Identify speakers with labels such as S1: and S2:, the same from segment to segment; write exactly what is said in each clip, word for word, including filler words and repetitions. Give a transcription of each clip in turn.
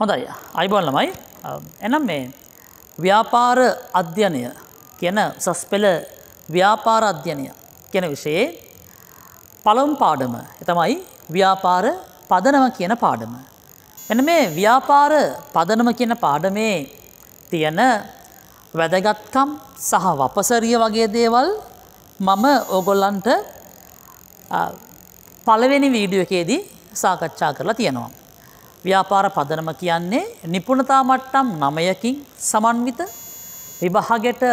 S1: හොඳයි. අයිබෝන් ළමයි. එහෙනම් මේ ව්‍යාපාර අධ්‍යයනය කියන උසස් පෙළ ව්‍යාපාර අධ්‍යයනය කියන විෂයේ පළමු පාඩම තමයි ව්‍යාපාර පදනම කියන පාඩම. මෙන්න මේ ව්‍යාපාර පදනම කියන පාඩමේ තියෙන වැදගත්කම් සහ වපසරිය වගේ දේවල් මම ඕගොල්ලන්ට පළවෙනි වීඩියෝ එකේදී සාකච්ඡා කරලා තියෙනවා. ව්‍යාපාර පදනම කියන්නේ නිපුණතා මට්ටම් නවයකින් සමන්විත විභාගයට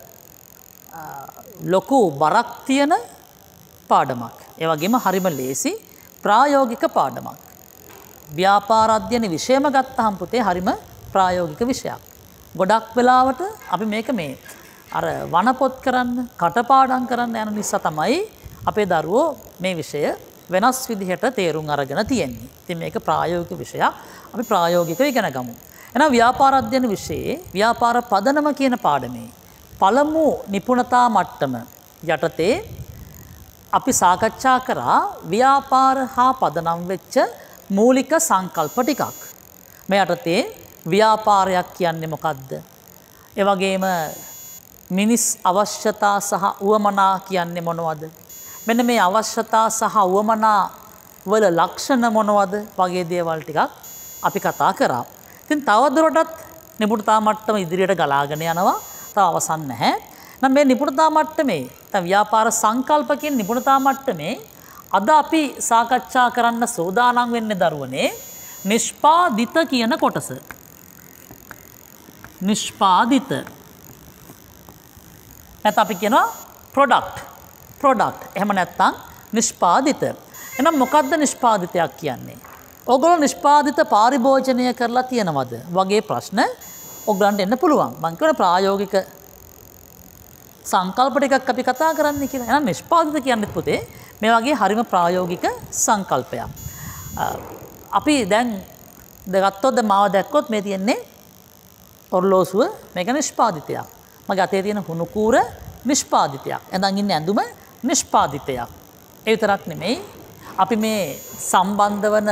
S1: ලොකු බරක් තියෙන පාඩමක්. ඒ වගේම හරිම ලේසි ප්‍රායෝගික පාඩමක්. ව්‍යාපාර අධ්‍යයන විෂයම ගත්තහම පුතේ හරිම ප්‍රායෝගික විෂයක්. ගොඩක් වෙලාවට අපි මේක මේ අර වනපොත් කරන්න, කටපාඩම් කරන්න යන නිසා තමයි අපේ දරුවෝ මේ විෂය වෙනස් විදිහට තේරුම් අරගෙන තියෙන්නේ. ඉතින් මේක ප්‍රායෝගික විෂයක්. අපි ප්‍රායෝගිකව ඉගෙන ගමු. එහෙනම් ව්‍යාපාර අධ්‍යයන විෂයේ ව්‍යාපාර පදනම කියන පාඩමේ පළමු නිපුණතා මට්ටම යටතේ අපි සාකච්ඡා කරා ව්‍යාපාර හා පදනම් වෙච්ච මූලික සංකල්ප ටිකක්. මේ යටතේ ව්‍යාපාරයක් කියන්නේ මොකක්ද? ඒ වගේම මිනිස් අවශ්‍යතා සහ උවමනා කියන්නේ මොනවද? මෙන්න මේ අවශ්‍යතා සහ උවමනා වල ලක්ෂණ මොනවද වගේ දේවල් ටිකක් අපි කතා කරා. ඉතින් තවදුරටත් නිපුණතා මට්ටම ඉදිරියට ගලාගෙන යනවා. තව අවසන් නැහැ. නම් මේ නිපුණතා මට්ටමේ දැන් ව්‍යාපාර සංකල්ප කියන නිපුණතා මට්ටමේ අද අපි සාකච්ඡා කරන්න සූදානම් වෙන්නේ දරුවනේ නිෂ්පාදිත කියන කොටස. නිෂ්පාදිත. නැත්නම් අපි කියනවා product. product. එහෙම නැත්නම් නිෂ්පාදිත. එහෙනම් මොකක්ද නිෂ්පාදිතයක් කියන්නේ? ඔයගොල්ලෝ නිෂ්පාදිත පරිභෝජනය කරලා තියෙනවද? වගේ ප්‍රශ්න ඔයගලන්ට එන්න පුළුවන්. මම කියන ප්‍රායෝගික සංකල්ප ටිකක් අපි කතා කරන්න කියලා. එහෙනම් නිෂ්පාදිත කියන්නේ පුතේ මේ වගේ හරිම ප්‍රායෝගික සංකල්පයක්. අපි දැන් ගත්තොත් මාව දැක්කොත් මේ තියෙන්නේ ඔරලෝසුව මේක නිෂ්පාදිතයක්. මගේ අතේ තියෙන හුණු කූර නිෂ්පාදිතයක්. එඳන් ඉන්නේ ඇඳුම නිෂ්පාදිතයක්. ඒ විතරක් නෙමෙයි අපි මේ සම්බන්ධ වන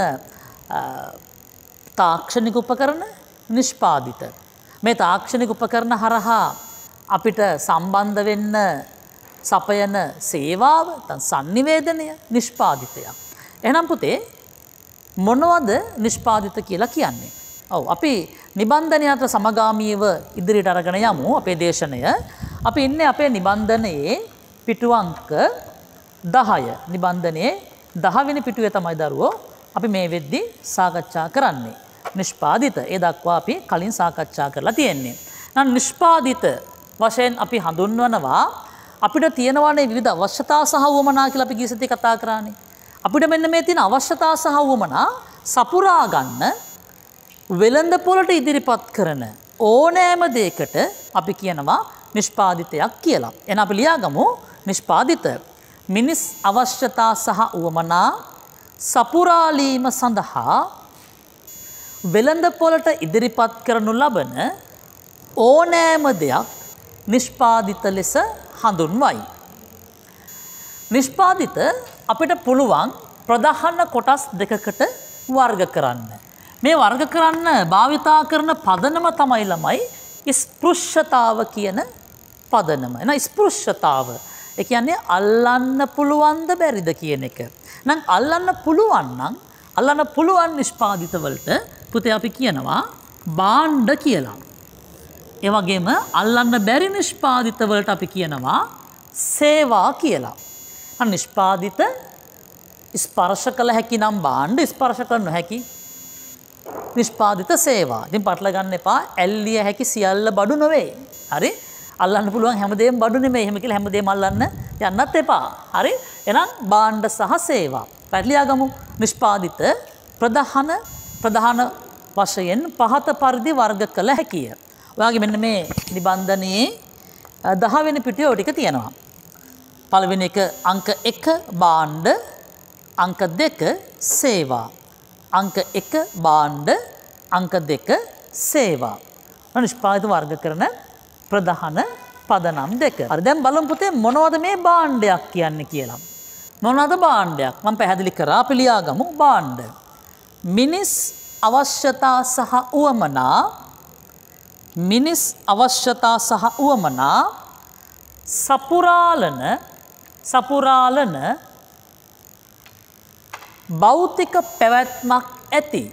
S1: තාක්ෂණික උපකරණ නිෂ්පාදිත. මේ තාක්ෂණික උපකරණ හරහා අපිට සම්බන්ධ වෙන්න සපයන සේවාව නැත්නම් sannivedanaය නිෂ්පාදිතයක්. එහෙනම් පුතේ මොනවද නිෂ්පාදිත කියලා කියන්නේ? ඔව් අපි නිබන්ධනයට සමගාමීව ඉදිරියට අරගෙන යමු අපේ දේශනය. අපි ඉන්නේ අපේ නිබන්ධනයේ පිටු අංක දහය. නිබන්ධනයේ දහ වෙනි පිටුවේ තමයි දරුවෝ අපි මේ වෙද්දී සාකච්ඡා කරන්නේ. නිෂ්පාදිත. ඒ දක්වා අපි කලින් සාකච්ඡා කරලා තියෙන්නේ. නම් නිෂ්පාදිත වශයෙන් අපි හඳුන්වනවා අපිට තියෙනවානේ විවිධ අවශ්‍යතා සහ උවමනා කියලා අපි ගියසති කතා කරානේ. අපිට මෙන්න මේ තියෙන අවශ්‍යතා සහ උවමනා සපුරා ගන්න වෙළඳ පොළට ඉදිරිපත් කරන ඕනෑම දෙයකට අපි කියනවා නිෂ්පාදිතයක් කියලා. එහෙනම් අපි ලියාගමු නිෂ්පාදිත. මිනිස් අවශ්‍යතා සහ උවමනා සපුරාලීම සඳහා වෙළඳ පොළට ඉදිරිපත් කරනු ලබන ඕනෑම දෙයක් නිෂ්පාදිත ලෙස හඳුන්වයි. නිෂ්පාදිත අපිට පුළුවන් ප්‍රධාන කොටස් දෙකකට වර්ග කරන්න. මේ වර්ග කරන්න භාවිතා කරන පදනම තමයි ළමයි ස්පෘශ්‍යතාව කියන පදනම. එහෙනම් ස්පෘශ්‍යතාව ඒ කියන්නේ අල්ලන්න පුළුවන්ද බැරිද කියන එක. නම් අල්ලන්න පුළුවන් නම් අල්ලන්න පුළුවන් නිෂ්පාදිත වලට පුතේ අපි කියනවා භාණ්ඩ කියලා. ඒ වගේම අල්ලන්න බැරි නිෂ්පාදිත වලට අපි කියනවා සේවා කියලා. අන්න නිෂ්පාදිත ස්පර්ශ කළ හැකි නම් භාණ්ඩ ස්පර්ශ කළ නොහැකි නිෂ්පාදිත සේවා. ඉතින් පටල ගන්න එපා. ඇල්ලිය හැකි සියල්ල බඩු නොවේ. හරි? අල්ලන්න පුළුවන් හැමදේම බඩු නෙමෙයි. එහෙම කියලා හැමදේම අල්ලන්න යන්නත් එපා. හරි? එහෙනම් භාණ්ඩ සහ සේවා. පැටලියා ගමු. නිෂ්පාදිත ප්‍රධාන ප්‍රධාන වශයෙන් පහත පරිදි වර්ග කළ හැකිය. ඔයාගේ මෙන්න මේ නිබන්ධනයේ දහ වෙනි පිටුවේ ඔය ටික තියෙනවා. පළවෙනි එක අංක එක භාණ්ඩ, අංක දෙක සේවා. අංක එක භාණ්ඩ, අංක දෙක සේවා. නිෂ්පාදිත වර්ග කරන ප්‍රධාන පදනම් දෙක. හරි දැන් බලමු පුතේ මොනවද මේ භාණ්ඩයක් කියන්නේ කියලා. මොනවද භාණ්ඩයක්? මම පැහැදිලි කරා අපි ලියාගමු භාණ්ඩ. මිනිස් අවශ්‍යතා සහ උවමනා මිනිස් අවශ්‍යතා සහ උවමනා සපුරාලන සපුරාලන භෞතික පැවැත්මක් ඇති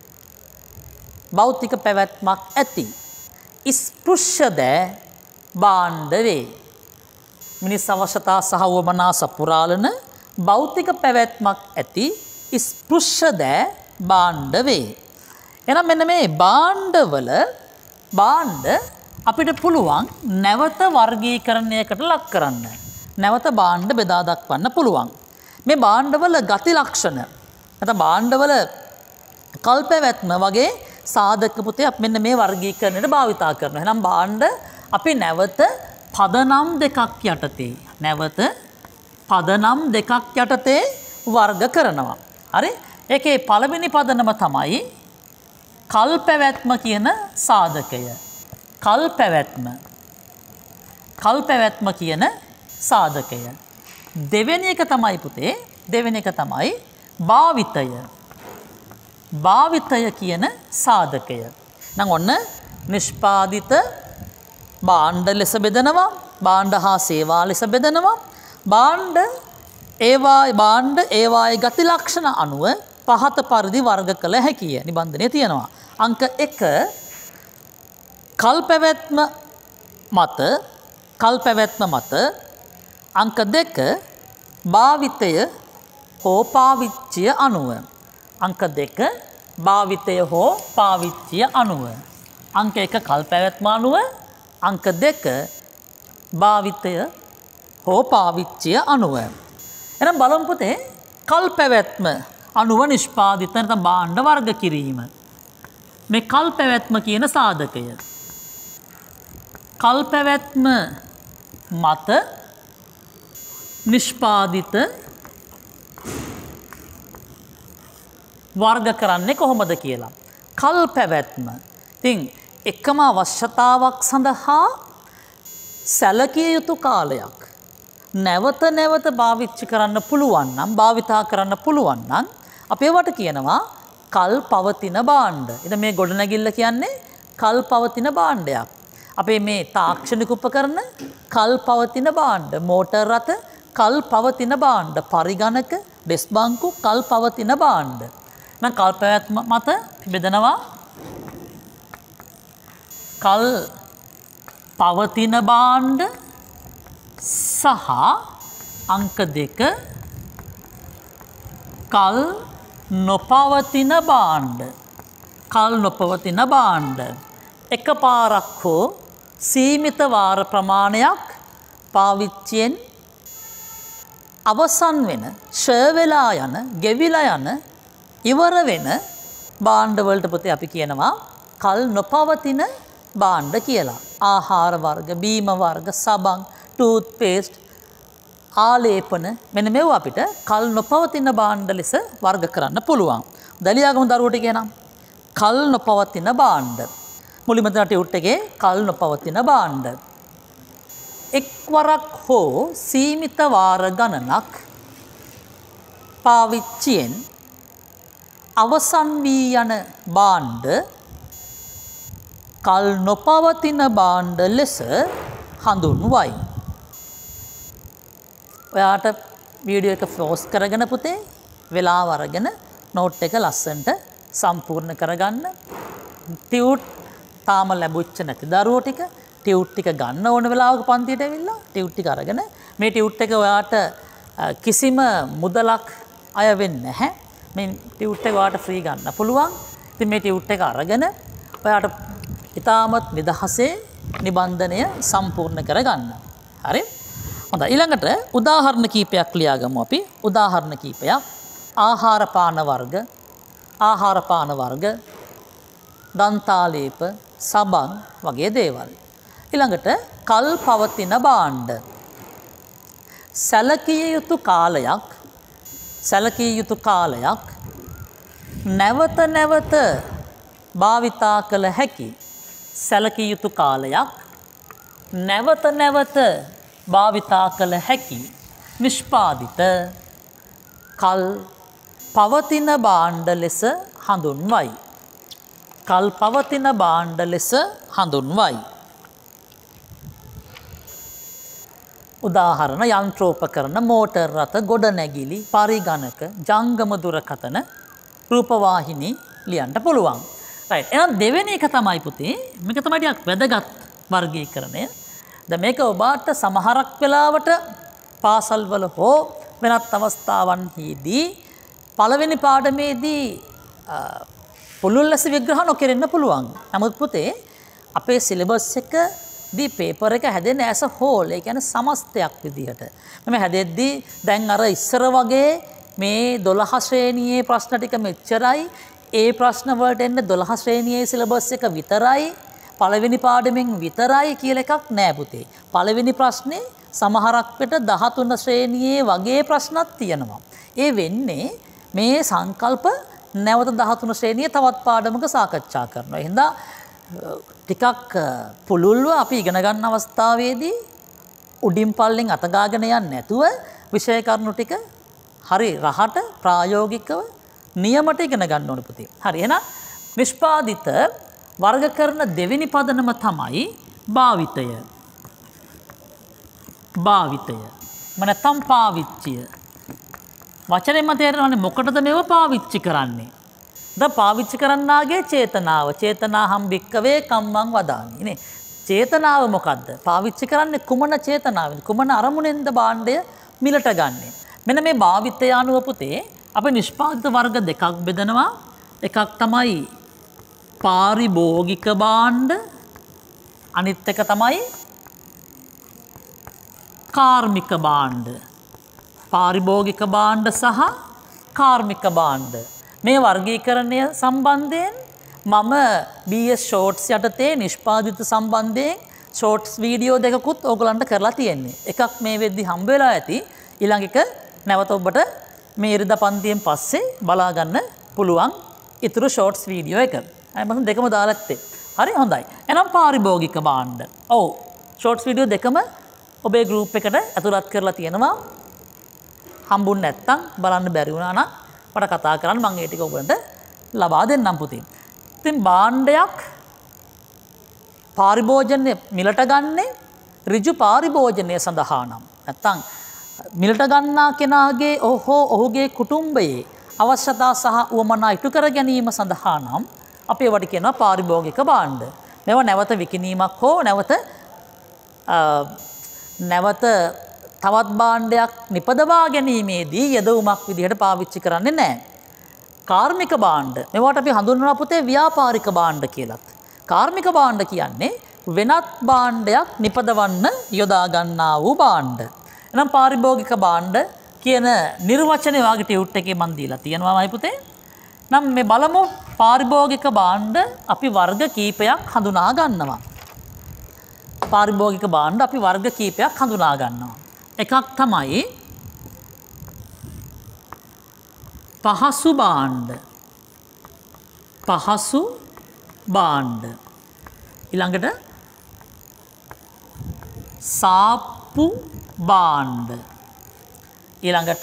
S1: භෞතික පැවැත්මක් ඇති ස්පෘශ්‍ය දෑ භාණ්ඩ වේ. මිනිස් අවශ්‍යතා සහ උවමනා සපුරාලන භෞතික පැවැත්මක් ඇති ස්පෘශ්‍ය දෑ භාණ්ඩ වේ. එහෙනම් මෙන්න මේ භාණ්ඩවල භාණ්ඩ අපිට පුළුවන් නැවත වර්ගීකරණයකට ලක් කරන්න. නැවත භාණ්ඩ බෙදා දක්වන්න පුළුවන්. මේ භාණ්ඩවල ගති ලක්ෂණ නැත්නම් භාණ්ඩවල කල්පැවැත්ම වගේ සාධක පුතේ අපි මෙන්න මේ වර්ගීකරණයට භාවිතා කරනවා. එහෙනම් භාණ්ඩ අපි නැවත පදනම් දෙකක් යටතේ නැවත පදනම් දෙකක් යටතේ වර්ග කරනවා. හරි? ඒකේ පළවෙනි පදනම තමයි කල්පැවැත්ම කියන සාධකය. කල්පැවැත්ම කල්පැවැත්ම කියන සාධකය. දෙවෙනි එක තමයි පුතේ දෙවෙනි එක තමයි භාවිතය. භාවිතය කියන සාධකය. නම් ඔන්න නිෂ්පාදිත භාණ්ඩ ලෙස බෙදනවා. භාණ්ඩ හා සේවා ලෙස බෙදනවා. භාණ්ඩ ඒවා භාණ්ඩ ඒවායේ ගති ලක්ෂණ අනුව පහත පරිදි වර්ග කළ හැකිය. නිබන්ධනය තියෙනවා. අංක එක කල්පැවැත්ම මත කල්පැවැත්ම මත අංක දෙක භාවිතය හෝ පාවිච්චිය අනුව අංක දෙක භාවිතය හෝ පාවිච්චිය අනුව අංක එක කල්පැවැත්ම අනුව අංක දෙක භාවිතය හෝ පාවිච්චිය අනුව. එහෙනම් බලමු පුතේ කල්පැවැත්ම අනුව නිෂ්පාදිත නැත්නම් භාණ්ඩ වර්ග කිරීම. මේ කල්පැවැත්ම කියන සාධකය කල්පැවැත්ම මත නිෂ්පාදිත වර්ග කරන්නේ කොහොමද කියලා. කල්පැවැත්ම. ඉතින් එකම අවශ්‍යතාවක් සඳහා සැලකිය යුතු කාලයක් නැවත නැවත භාවිතා කරන්න පුළුවන් නම් භාවිතා කරන්න පුළුවන් නම් අපි ඒවට කියනවා කල් පවතින භාණ්ඩ. ඉතින් මේ ගොඩනැගිල්ල කියන්නේ කල් පවතින භාණ්ඩයක්. අපේ මේ තාක්ෂණික උපකරණ කල් පවතින භාණ්ඩ. මෝටර් රථ කල් පවතින භාණ්ඩ. පරිගණක ඩෙස්ක් බංකු කල් පවතින භාණ්ඩ. නම් කල් පැවැත්ම මත බෙදනවා කල් පවතින භාණ්ඩ සහ අංක දෙක කල් නොපවතින භාණ්ඩ. කල් නොපවතින භාණ්ඩ. එකපාරක් හෝ සීමිත වාර ප්‍රමාණයක් පාවිච්චියෙන් අවසන් වෙන, ෂය වෙලා යන, ගෙවිලා යන, ඉවර වෙන භාණ්ඩ වලට පුතේ අපි කියනවා කල් නොපවතින භාණ්ඩ කියලා. ආහාර වර්ග, බීම වර්ග, සබන්, ටූත් පේස්ට්, ආලේපන මෙන්න මේව අපිට කල් නොපවතින භාණ්ඩ ලෙස වර්ග කරන්න පුළුවන්. දලියාගමු දරුවෝ ටික එනම් කල් නොපවතින භාණ්ඩ. මුලින්ම තන ටියුට් එකේ කල් නොපවතින භාණ්ඩ. එක්වරක් හෝ සීමිත වාර ගණනක් පාවිච්චියෙන් අවසන් වී යන භාණ්ඩ කල් නොපවතින භාණ්ඩ ලෙස හඳුන්වයි. ඔයාට වීඩියෝ එක ෆෝස් කරගෙන පුතේ වෙලාව අරගෙන නෝට් එක ලස්සනට සම්පූර්ණ කරගන්න. ටියුට් තාම ලැබුච්ච නැති දරුවෝ ටික ටියුට් ටික ගන්න ඕන වෙලාවක පන්තියට ඇවිල්ලා ටියුට් ටික අරගෙන මේ ටියුට් එක ඔයාට කිසිම මුදලක් අය වෙන්නේ නැහැ. මේ ටියුට් එක ඔයාට ෆ්‍රී ගන්න පුළුවන්. ඉතින් මේ ටියුට් එක අරගෙන ඔයාට ඉතාමත් නිදහසේ නිබන්ධනය සම්පූර්ණ කරගන්න. හරි? හොඳයි. ඊළඟට උදාහරණ කීපයක් ලියාගමු අපි. උදාහරණ කීපයක්. ආහාර පාන වර්ග, ආහාර පාන වර්ග, දන්තාලේප, සබන් වගේ දේවල්. ඊළඟට කල් පවතින භාණ්ඩ. සැලකිය යුතු කාලයක් සැලකිය යුතු කාලයක් නැවත නැවත භාවිතා කළ හැකි සැලකිය යුතු කාලයක් නැවත නැවත භාවිතා කළ හැකි නිෂ්පාදිත කල් පවතින භාණ්ඩ ලෙස හඳුන්වයි. කල් පවතින භාණ්ඩ ලෙස හඳුන්වයි. උදාහරණ යන්ත්‍රෝපකරණ, මෝටර් රථ, ගොඩනැගිලි, පරිගණක, ජංගම දුරකථන, රූපවාහිනී ලියන්න පුළුවන්. රයිට්. එහෙනම් දෙවෙනි එක තමයි පුතේ මේක තමයි ටිකක් වැදගත් වර්ගීකරණය. දැන් මේක ඔබට සමහරක් වෙලාවට පාසල්වල හෝ වෙනත් අවස්ථාවන්හිදී පළවෙනි පාඩමේදී පුළුල් ලෙස විග්‍රහ නොකරන්න පුළුවන්. නමුත් පුතේ අපේ සිලබස් එකදී පේපර් එක හැදෙන්නේ ඇස හෝල්, ඒ කියන්නේ සමස්තයක් විදිහට. මම හැදෙද්දී දැන් අර ඉස්සර වගේ මේ දොළහ ශ්‍රේණියේ ප්‍රශ්න ටික මෙච්චරයි, ඒ ප්‍රශ්න වලට එන්නේ දොළහ ශ්‍රේණියේ සිලබස් එක විතරයි, පළවෙනි පාඩමෙන් විතරයි කියලා එකක් නෑ පුතේ. පළවෙනි ප්‍රශ්නේ සමහරක් විට දහතුන ශ්‍රේණියේ වගේ ප්‍රශ්නක් තියෙනවා. ඒ වෙන්නේ මේ සංකල්ප නැවත දහතුන ශ්‍රේණියේ තවත් පාඩමක සාකච්ඡා කරනවා. එහෙනම් ටිකක් පුළුල්ව අපි ඉගෙන ගන්න අවස්ථාවේදී උඩින් පල්ලෙන් අතගාගෙන යන්නේ නැතුව විෂය කරුණු ටික හරි රහට ප්‍රායෝගිකව නියමට ඉගෙන ගන්න ඕන පුතේ. හරි. එහෙනම් නිෂ්පාදිත වර්ග කරන දෙවෙනි පදනම තමයි භාවිතය. භාවිතය. මම නැත්තම් පාවිච්චිය. වචනයෙන්ම තේරෙනවනේ මොකටද මේව පාවිච්චි කරන්නේ? ද පාවිච්චි කරන්නාගේ චේතනාව. චේතනාහම් භික්කවේ කම්මං වදාමි නේ. චේතනාව මොකද්ද? පාවිච්චි කරන්නේ කුමන චේතනාවෙන්ද? කුමන අරමුණෙන්ද භාණ්ඩය මිලට ගන්නෙ? මෙන්න මේ භාවිතය අනුව පුතේ අපි නිෂ්පාදිත වර්ග දෙකක් බෙදනවා. එකක් තමයි පාරිභෝගික භාණ්ඩ, අනිත් එක තමයි කාර්මික භාණ්ඩ. පාරිභෝගික භාණ්ඩ සහ කාර්මික භාණ්ඩ. මේ වර්ගීකරණය සම්බන්ධයෙන් මම බී එස් ෂෝට්ස් යටතේ නිෂ්පාදිත සම්බන්ධයෙන් ෂෝට්ස් වීඩියෝ දෙකකුත් ඕගලන්ට කරලා තියෙන්නේ. එකක් මේ වෙද්දි හම්බ වෙලා ඇති. ඊළඟ එක නැවත ඔබට මේ ඉරිදා පන්තියෙන් පස්සේ බලා ගන්න පුළුවන් ඊතුරු ෂෝට්ස් වීඩියෝ එක. මම දෙකම දාලා ඇත්තේ. හරි හොඳයි. එහෙනම් පාරිභෝගික භාණ්ඩ. ඔව්. ෂෝට්ස් වීඩියෝ දෙකම ඔබේ ගෲප් එකට ඇතුළත් කරලා තියෙනවා. හම්බුනේ නැත්තම් බලන්න බැරි වුණා නම් මට කතා කරන්න, මම ඒ ටික ඔයගලන්ට ලබා දෙන්නම් පුතේ. ඉතින් භාණ්ඩයක් පාරිභෝජනය මිලට ගන්නේ ඍජු පාරිභෝජනය සඳහා නම් නැත්තම් මිලට ගන්නා කෙනාගේ ඔහෝ ඔහුගේ කුටුම්බයේ අවශ්‍යතා සහ උවමනා ඉටු කර ගැනීම සඳහා නම් අපි ඒවට කියනවා පාරිභෝගික භාණ්ඩ. මේවා නැවත විකිණීමක් හෝ නැවත නැවත තවත් භාණ්ඩයක් නිපදවා ගැනීමේදී යෙදවුමක් විදිහට පාවිච්චි කරන්නේ නැහැ. කාර්මික භාණ්ඩ. මේවට අපි හඳුන්වනවා පුතේ ව්‍යාපාරික භාණ්ඩ කියලත්. කාර්මික භාණ්ඩ කියන්නේ වෙනත් භාණ්ඩයක් නිපදවන්න යොදා ගන්නා වූ භාණ්ඩ. එහෙනම් පාරිභෝගික භාණ්ඩ කියන නිර්වචනය වාගේ ටියුට් එකේ මන් දීලා තියෙනවාමයි පුතේ. නම් මේ බලමු පාරිභෝගික භාණ්ඩ අපි වර්ග කීපයක් හඳුනා ගන්නවා. පාරිභෝගික භාණ්ඩ අපි වර්ග කීපයක් හඳුනා ගන්නවා. එකක් තමයි පහසු භාණ්ඩ. පහසු භාණ්ඩ. ඊළඟට සාප්පු භාණ්ඩ. ඊළඟට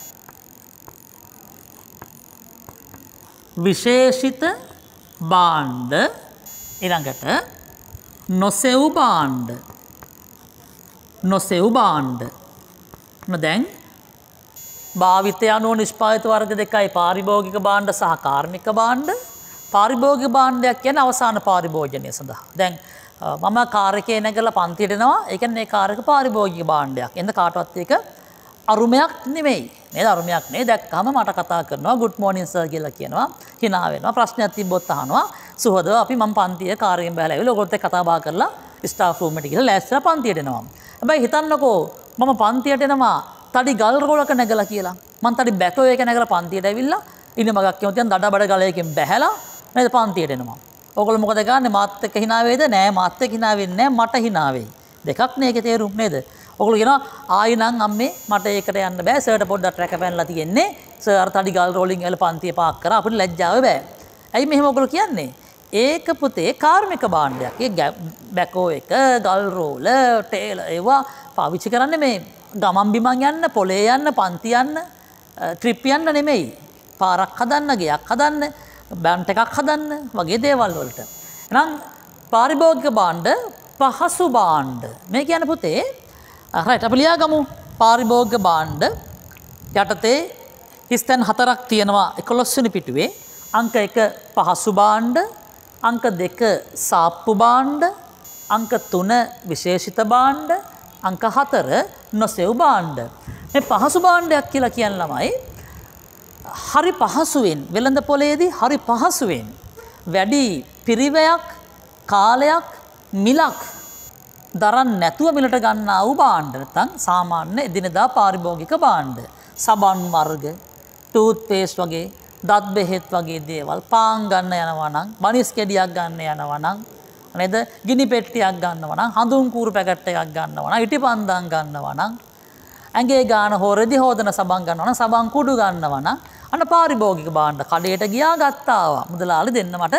S1: විශේෂිත භාණ්ඩ. ඊළඟට නොසෙව් භාණ්ඩ. නොසෙව් භාණ්ඩ. දැන් භාවිතය අනුව නිෂ්පාදිත වර්ග දෙකයි පාරිභෝගික භාණ්ඩ සහ කාර්මික භාණ්ඩ. පාරිභෝගික භාණ්ඩයක් කියන්නේ අවසාන පාරිභෝජනය සඳහා. දැන් මම කාර් එකේ නැගලා පන්තියට එනවා. ඒ කියන්නේ මේ කාර් එක පාරිභෝගික භාණ්ඩයක්. එඳ කාටවත් ඒක අරුමයක් නෙමෙයි. නේද? අරුමයක් නෙවෙයි. දැක්කම මට කතා කරනවා good morning sir කියලා කියනවා. hina වෙනවා. ප්‍රශ්නයක් තිබ්බොත් අහනවා. සුහදව අපි මම පන්තියේ කාර් එකෙන් බහලා ඇවිල්ලා ඔයගොල්ලොත් එක්ක කතා බහ කරලා ස්ටාෆ් රූම් එකට ගිහලා ලෑස්තිලා පන්තියට එනවා. හැබැයි හිතන්නකෝ මම පන්තියට එනවා තඩි ගල් රෝලක නැගලා කියලා. මං තඩි බැකෝ එක නැගලා පන්තියට ඇවිල්ලා ඉන්න මගක් කියමු තියන් දඩබඩ ගලයකින් බැහැලා නේද පන්තියට එනවා. ඕගොල්ලෝ මොකද ගන්නෙ? මාත් එක්ක hina වේද? නෑ මාත් එක්ක hina වෙන්නේ නෑ මට hina වෙයි. දෙකක් නේ ඒකේ තේරුම් නේද? ඕගොල්ලෝ කියනවා ආයි නම් අම්මේ මට ඒකට යන්න බෑ. සර්ට පොඩ්ඩක් රැක පැනලා තියෙන්නේ. සර් අර තඩි ගල් රෝලින් වල පන්තිය පාක් කරා අපිට ලැජ්ජාව බෑ. ඇයි මෙහෙම ඕගොල්ලෝ කියන්නේ? ඒක පුතේ කාර්මික භාණ්ඩයක්. ඒ බැකෝ එක, ගල් රෝල, ටේල ඒවා පාවිච්චි කරන්නේ මේ ගමන් බිමන් යන්න, පොලේ යන්න, පන්ති යන්න, ට්‍රිප් යන්න නෙමෙයි. පාරක් හදන්න, ගෙයක් හදන්න. බෑන්ට් එකක් හදන්න වගේ දේවල් වලට. එහෙනම් පාරිභෝගික භාණ්ඩ පහසු භාණ්ඩ. මේ කියන්නේ පුතේ රයිට් අපි ලියාගමු පාරිභෝගික භාණ්ඩ යටතේ හිස්තැන් හතරක් තියෙනවා එකොළොස් වෙනි පිටුවේ. අංක එක පහසු භාණ්ඩ, අංක දෙක සාප්පු භාණ්ඩ, අංක තුන විශේෂිත භාණ්ඩ, අංක හතර නොසෙව් භාණ්ඩ. මේ පහසු භාණ්ඩයක් කියලා කියන ළමයි හරි පහසුවෙන් වෙළඳ පොලේදී හරි පහසුවෙන් වැඩි පිරිවැයක් කාලයක් මිලක් දරන්නේ නැතුව මිලට ගන්නා වූ භාණ්ඩ නැත්නම් සාමාන්‍ය එදිනෙදා පාරිභෝගික භාණ්ඩ. සබන් වර්ග, ටූත් පේස්ට් වගේ, දත් බෙහෙත් වගේ දේවල් පාන් ගන්න යනවා නම්, බනිස් කෙඩියක් ගන්න යනවා නම්, නේද? ගිනි පෙට්ටියක් ගන්නවා නම්, හඳුන් කූරු පැකට් එකක් ගන්නවා නම්, ඉටිපන්දම් ගන්නවා නම්, ඇඟේ ගාන හෝ රෙදි හොදන සබන් ගන්නවා නම්, සබන් කුඩු ගන්නවා නම්, අන්න පාරිභෝගික භාණ්ඩ කඩේට ගියා ගත්තා ආවා. මුදලාලි දෙන්න මට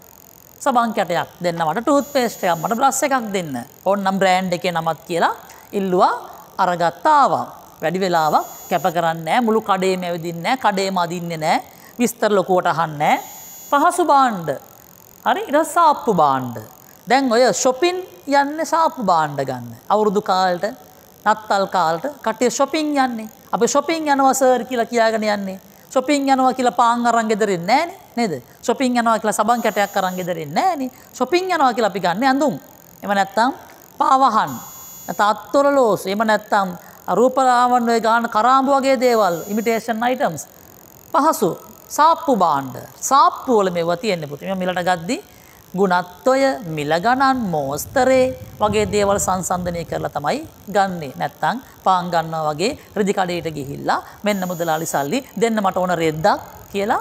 S1: සබන් කැටයක් දෙන්න, මට ටූත් පේස්ට් එකක්, මට බ්‍රෂ් එකක් දෙන්න. ඕන්නම් බ්‍රෑන්ඩ් එකේ නමක් කියලා ඉල්ලුවා අරගත්තා ආවා. වැඩි වෙලාවක් කැප කරන්නේ නැහැ, මුළු කඩේම ඇවිදින්නේ නැහැ, කඩේම අදින්නේ නැහැ, විස්තර ලොකුවට අහන්නේ නැහැ. පහසු භාණ්ඩ. හරි ඊට සාප්පු භාණ්ඩ. දැන් ඔය shopping යන්නේ සාප්පු භාණ්ඩ ගන්න. අවුරුදු කාලෙට, නත්තල් කාලෙට කට්ටිය shopping යන්නේ. අපි shopping යනවා සර් කියලා කියාගෙන යන්නේ. shopping යනවා කියලා පාන් අරන් ගෙදරින් නැහනේ නේද? shopping යනවා කියලා සබන් කැටයක් අරන් ගෙදරින් නැහනේ. shopping යනවා කියලා අපි ගන්න ඇඳුම්. එහෙම නැත්නම් පාවහන්, නැත්නම් අත්වල එහෙම නැත්නම් රූපලාවන්‍ය ඔය ගාන කරාඹු වගේ දේවල්, ඉමිටේෂන් අයිටම්ස්. පහසු සාප්පු භාණ්ඩ. සාප්පු වල මේවා තියෙන්නේ පුතේ. මේ මිලට ගද්දි ගුණත්වය, මිල ගණන්, මෝස්තරේ වගේ දේවල් සංසන්දනය කරලා තමයි ගන්නෙ. නැත්තම් පාන් ගන්නවා වගේ රෙදි කඩේට ගිහිල්ලා මෙන්න මුදලාලි සල්ලි දෙන්න මට ඕන රෙද්දක් කියලා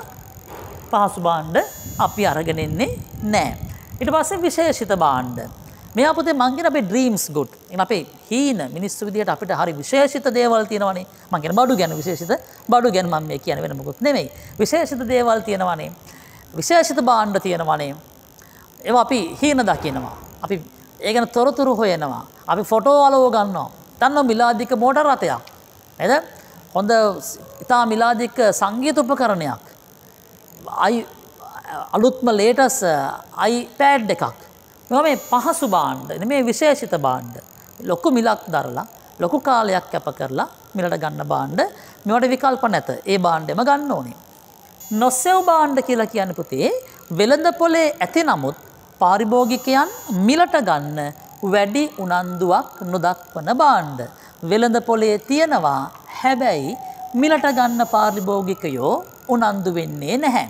S1: පහසු භාණ්ඩ අපි අරගෙන ඉන්නේ නැහැ. ඊට පස්සේ විශේෂිත භාණ්ඩ. මේවා පුතේ මං කියන අපේ ඩ්‍රීම්ස් ගුඩ්. එන අපේ හීන මිනිස්සු විදියට අපිට හරි විශේෂිත දේවල් තියෙනවනේ. මං කියන බඩු ගැන විශේෂිත බඩු ගැන මම මේ කියන්නේ වෙන මොකුත් නෙමෙයි. විශේෂිත දේවල් තියෙනවනේ. විශේෂිත භාණ්ඩ තියෙනවනේ. ඒවා අපි හීන දකිනවා. අපි ඒ ගැන තොරතුරු හොයනවා. අපි ෆොටෝ අලව ගන්නවා. තන්න මිලාදික මෝටර රථයක්. නේද? හොඳ ඉතා මිලාදික සංගීත උපකරණයක්. අයි අලුත්ම ලේටස් iPad එකක්. මේ පහසු භාණ්ඩ, මේ විශේෂිත භාණ්ඩ. ලොකු මිලක් දරලා, ලොකු කාලයක් කැප කරලා මිලට ගන්න භාණ්ඩ. මේවට විකල්ප නැත. ඒ භාණ්ඩෙම ගන්න ඕනේ. නොසෙව් භාණ්ඩ කියලා කියන්නේ පුතේ වෙළඳ පොලේ ඇති නමුත් පාරිභෝගිකයන් මිලට ගන්න වැඩි උනන්දුවක් නොදක්වන භාණ්ඩ. වෙළඳ පොලේ තියෙනවා හැබැයි මිලට ගන්න පාරිභෝගිකයෝ උනන්දු වෙන්නේ නැහැ.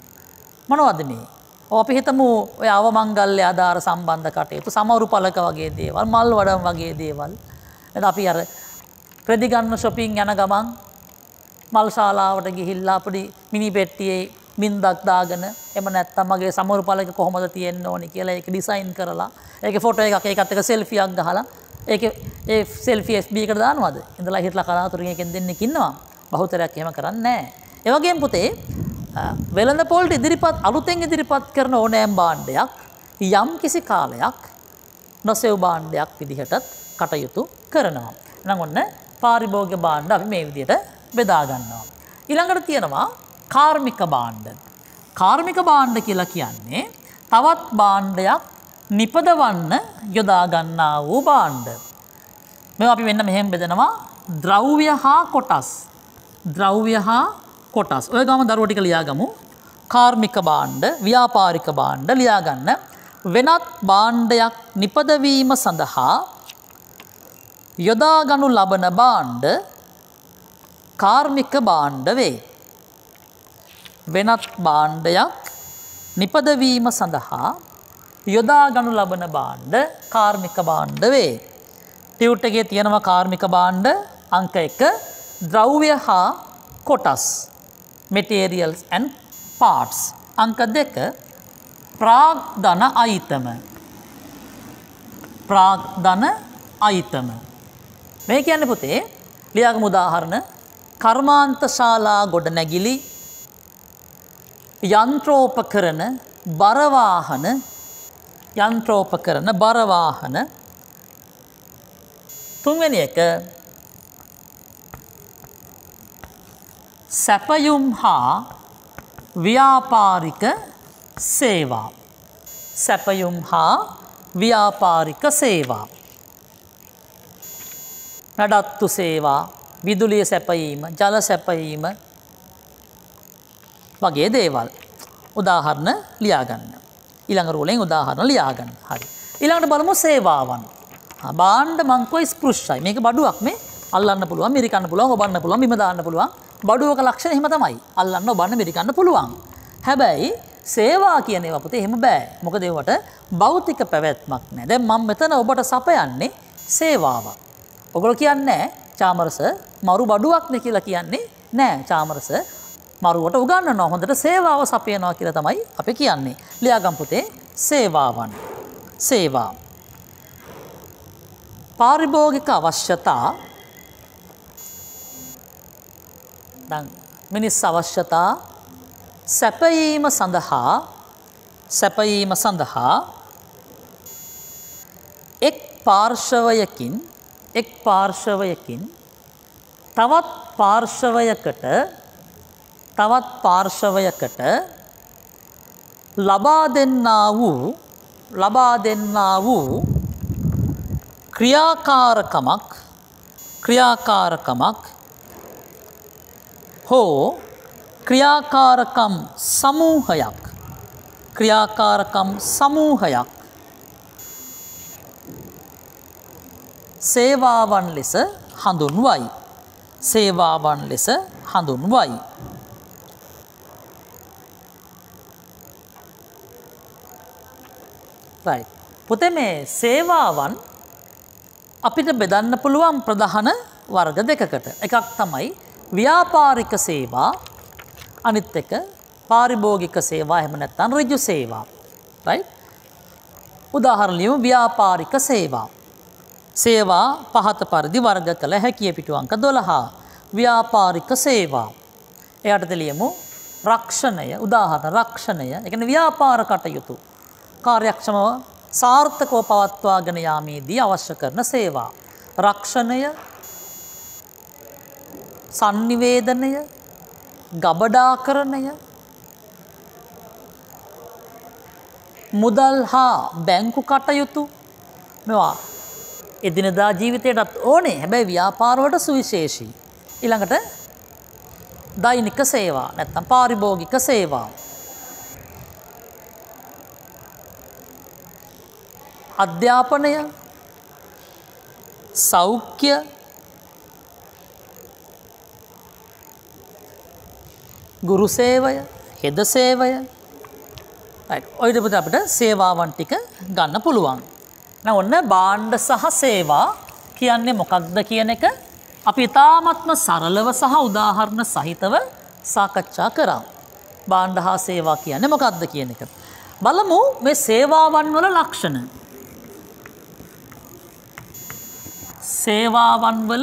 S1: මොනවද මේ? අපි හිතමු ඔය අවමංගල්‍ය ආධාර සම්බන්ධ කටයුතු, සමරු පළක වගේ දේවල්, මල් වඩම් වගේ දේවල්. එතන අපි අර රෙදි ගන්න shopping යන ගමන් මල් ශාලාවට ගිහිල්ලා අපේ මිනි පෙට්ටියේ බින්දක් දාගෙන, එහෙම නැත්නම් මගේ සමරු පළක කොහොමද තියෙන්න ඕනි කියලා ඒක ඩිසයින් කරලා, ඒකේ ෆොටෝ එකක් ඒකත් එක්ක සෙල්ෆියක් ගහලා, ඒකේ ඒ සෙල්ෆි එෆ් බී එකට දානවද? ඉඳලා හිටලා කලාතුරකින් එකෙන් දෙන්නෙක් ඉන්නවා. බහුතරයක් එහෙම කරන්නේ නැහැ. ඒ වගේම පුතේ වෙළඳ පොළට ඉදිරිපත් අලුතෙන් ඉදිරිපත් කරන ඕනෑම භාණ්ඩයක් යම් කිසි කාලයක් නොසෙව් භාණ්ඩයක් විදිහටත් කටයුතු කරනවා. එහෙනම් ඔන්න පාරිභෝගික භාණ්ඩ අපි මේ විදිහට බෙදා ගන්නවා. ඊළඟට තියෙනවා කාර්මික භාණ්ඩ. කාර්මික භාණ්ඩ කියලා කියන්නේ තවත් භාණ්ඩයක් නිපදවන්න යොදා ගන්නා වූ භාණ්ඩ. මේවා අපි මෙන්න මෙහෙම බෙදනවා ද්‍රව්‍ය හා කොටස්. ද්‍රව්‍ය හා කොටස්. ඔය ගම දරුවෝ ටික ලියාගමු. කාර්මික භාණ්ඩ, ව්‍යාපාරික භාණ්ඩ ලියා ගන්න. වෙනත් භාණ්ඩයක් නිපදවීම සඳහා යොදා ගනු ලබන භාණ්ඩ කාර්මික භාණ්ඩ වේ. වෙනත් භාණ්ඩයක් නිපදවීම සඳහා යොදා ගනු ලබන භාණ්ඩ කාර්මික භාණ්ඩ වේ. ටියුට් එකේ තියෙනවා කාර්මික භාණ්ඩ අංක එක ද්‍රව්‍ය හා කොටස්. materials and parts. අංක දෙක ප්‍රාග්ධන අයිතම. ප්‍රාග්ධන අයිතම. මේ කියන්නේ පුතේ ලියාගමු උදාහරණ කර්මාන්ත ශාලා ගොඩනැගිලි, යන්ත්‍රෝපකරණ, බර වාහන, යන්ත්‍රෝපකරණ, බර වාහන. තුන්වෙනි එක සැපයුම් හා ව්‍යාපාරික සේවා. සැපයුම් හා ව්‍යාපාරික සේවා. නඩත්තු සේවා, විදුලිය සැපයීම, ජල සැපයීම වගේ දේවල්. උදාහරණ ලියාගන්න. ඊළඟ රෝලෙන් උදාහරණ ලියාගන්න. හරි. ඊළඟට බලමු සේවාවන්. බාණ්ඩ මංකෝ ස්පෘශ්‍යයි. මේක බඩුවක් මේ අල්ලන්න පුළුවන්, මිරිකන්න පුළුවන්, ඔබන්න පුළුවන්, බිම දාන්න පුළුවන්. බඩුවක ලක්ෂණ එහෙම තමයි. අල්ලන්න, ඔබන්න, මිරිකන්න පුළුවන්. හැබැයි සේවා කියන ඒවා පුතේ එහෙම බෑ. මොකද ඒවට භෞතික පැවැත්මක් නැහැ. දැන් මම මෙතන ඔබට සපයන්නේ සේවාවක්. ඔයගොල්ලෝ කියන්නේ චාමරස මරු බඩුවක් නේ කියලා කියන්නේ නෑ. චාමරස මරුවට උගන්වනවා, හොඳට සේවාව සපයනවා කියලා තමයි අපි කියන්නේ. ලියාගම් පුතේ සේවාවන්. සේවා. පාරිභෝගික අවශ්‍යතා. දැන් මිනිස් අවශ්‍යතා සැපයීම සඳහා සැපයීම සඳහා එක් පාර්ශවයකින් එක් පාර්ශවයකින් තවත් පාර්ශවයකට තවත් පාර්ශවයකට ලබා දෙන්නා වූ ලබා දෙන්නා වූ ක්‍රියාකාරකමක් ක්‍රියාකාරකමක් හෝ ක්‍රියාකාරකම් සමූහයක් ක්‍රියාකාරකම් සමූහයක් සේවාවන් ලෙස හඳුන්වයි. සේවාවන් ලෙස හඳුන්වයි. right. පුතේ මේ සේවාවන් අපිට බෙදන්න පුළුවන් ප්‍රධාන වර්ග දෙකකට. එකක් තමයි ව්‍යාපාරික සේවා, අනිත් එක පාරිභෝගික සේවා, එහෙම නැත්නම් ඍජු සේවා. right. උදාහරණ ලියමු. ව්‍යාපාරික සේවා. සේවා පහත පරිදි වර්ග කළ හැකිය. පිටු අංක දොළහ. ව්‍යාපාරික සේවා. එයට ලියමු රක්ෂණය. උදාහරණ රක්ෂණය. ඒ කියන්නේ ව්‍යාපාර කටයුතු කාර්යක්ෂමව සාර්ථකව පවත්වාගෙන යාමේදී අවශ්‍ය කරන සේවා. රක්ෂණය, sannivedanaya, ගබඩාකරණය, මුදල් හා බැංකු කටයුතු මේවා එදිනදා ජීවිතයටත් ඕනේ. හැබැයි ව්‍යාපාර වලට සුවිශේෂී. ඊළඟට දෛනික සේවා නැත්නම් පාරිභෝගික සේවා. අධ්‍යාපනය, සෞඛ්‍ය, ගුරු සේවය, හෙද සේවය. right. ඔය විදිහට අපිට සේවාවන් ටික ගන්න පුළුවන්. දැන් ඔන්න භාණ්ඩ සහ සේවා කියන්නේ මොකක්ද කියන එක අපි ඉතාමත්ම සරලව සහ උදාහරණ සහිතව සාකච්ඡා කරා. භාණ්ඩ හා සේවා කියන්නේ මොකක්ද කියන එක. බලමු මේ සේවාවන් වල ලක්ෂණ. සේවාවන් වල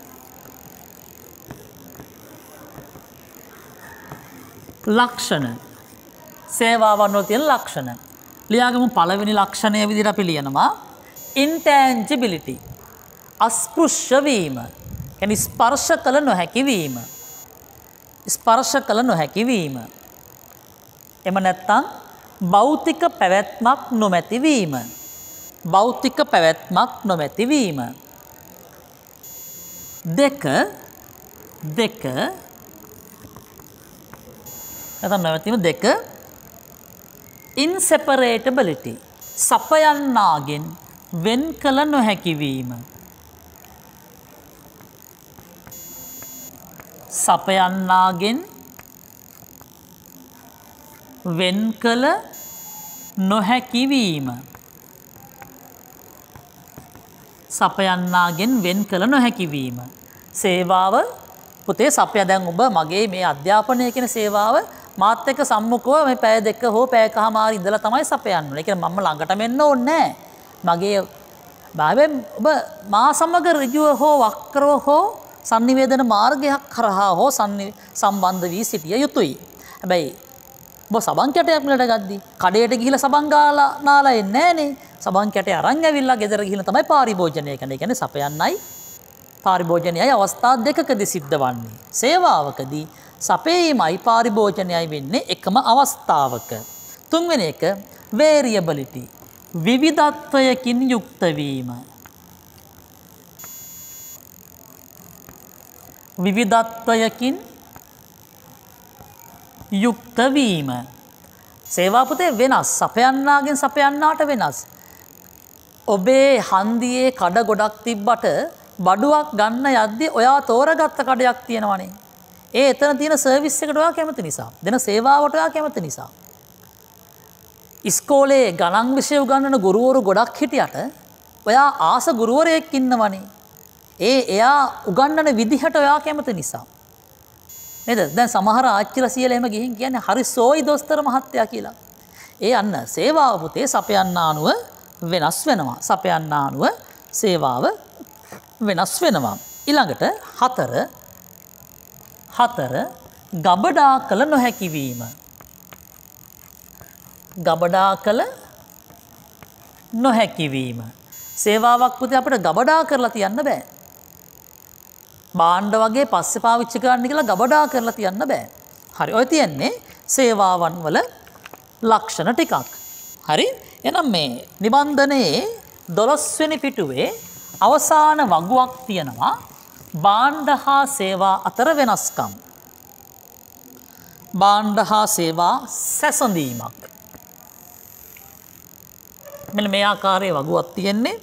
S1: ලක්ෂණ. සේවාවන් වල තියෙන ලක්ෂණ. ලියාගමු. පළවෙනි ලක්ෂණය විදිහට අපි ලියනවා intangibility. අස්පෘශ්‍ය වීම. කියන්නේ ස්පර්ශ කළ නොහැකි වීම. ස්පර්ශ කළ නොහැකි වීම. එම නැත්තම් භෞතික පැවැත්මක් නොමැති වීම. භෞතික පැවැත්මක් නොමැති වීම. දෙක දෙක නැත්නම් නැවතීම දෙක inseparability. සපයන්නාගෙන් වෙන් කළ නොහැකි වීම. සපයන්නාගෙන් වෙන් කළ නොහැකි වීම. සපයන්නාගෙන් වෙන් කළ නොහැකි වීම. සේවාව පුතේ සපය දැන් ඔබ මගේ මේ අධ්‍යාපනය කියන සේවාව මාත් එක්ක සම්මුඛව මේ පැය දෙක හෝ පැයකමාර ඉඳලා තමයි සපයන්න ඕනේ. ඒ කියන්නේ මම ළඟටම එන්න ඕනේ නැහැ. මගේ භාවයෙන් ඔබ මා සමග ඍජුව හෝ වක්‍රව හෝ sannivedana මාර්ගයක් කරහා හෝ සම්බන්ධ වී සිටිය යුතුයි. හැබැයි ඔබ සබන් කැටයක් මිලට ගද්දි කඩේට ගිහිල්ලා සබන් ගාලා නාලා එන්නේ නැහනේ. සබන් කැටේ අරන් ඇවිල්ලා ගෙදර ගිහිල්ලා තමයි පාරිභෝජනය කරන්නේ. ඒ කියන්නේ සපයන්නයි පාරිභෝජනයයි අවස්ථා දෙකකදී සිද්ධ වන්නේ. සේවාවකදී සපේීමයි පාරිභෝජනයයි වෙන්නේ එකම අවස්ථාවක. තුන්වෙනි එක variability. විවිධත්වයකින් යුක්ත වීම. විවිධත්වයකින් යුක්ත වීම. සේවා පුතේ වෙනස්. සපයන්නාගෙන් සපයන්නාට වෙනස්. ඔබේ හන්දියේ කඩ ගොඩක් තිබ්බට බඩුවක් ගන්න යද්දී ඔයා තෝරගත්ත කඩයක් තියෙනවනේ. ඒ එතන තියෙන සර්විස් එකට ඔයා කැමති නිසා. දෙන සේවාවට ඔයා කැමති නිසා. ඉස්කෝලේ ගණන් විෂය උගන්වන ගුරුවරු ගොඩක් හිටියට ඔයා ආස ගුරුවරයෙක් ඉන්නවනේ. ඒ එයා උගන්වන විදිහට ඔයා කැමති නිසා. නේද? දැන් සමහර ආච්චිලා සීයලා එහෙම ගිහින් කියන්නේ හරි සෝයි දොස්තර මහත්තයා කියලා. ඒ අන්න සේවාව පුතේ සපයන්න අනුව වෙනස් වෙනවා. සපයන්න අනුව සේවාව වෙනස් වෙනවා. ඊළඟට හතර හතර ගබඩා කළ නොහැකි වීම. ගබඩා කළ නොහැකි වීම. සේවාවක් පුතේ අපිට ගබඩා කරලා තියන්න බෑ. බාණ්ඩ වගේ පස්සේ පාවිච්චි කරන්න කියලා ගබඩා කරලා තියන්න බෑ. හරි. ඔය තියෙන්නේ සේවාවන් වල ලක්ෂණ ටිකක්. හරි. එහෙනම් මේ නිබන්ධනයේ දොළොස් වෙනි පිටුවේ අවසාන වගුවක් තියෙනවා බාණ්ඩ හා සේවා අතර වෙනස්කම්. බාණ්ඩ හා සේවා සැසඳීමක්. මෙන්න මේ ආකාරයේ වගුවක් තියෙන්නේ.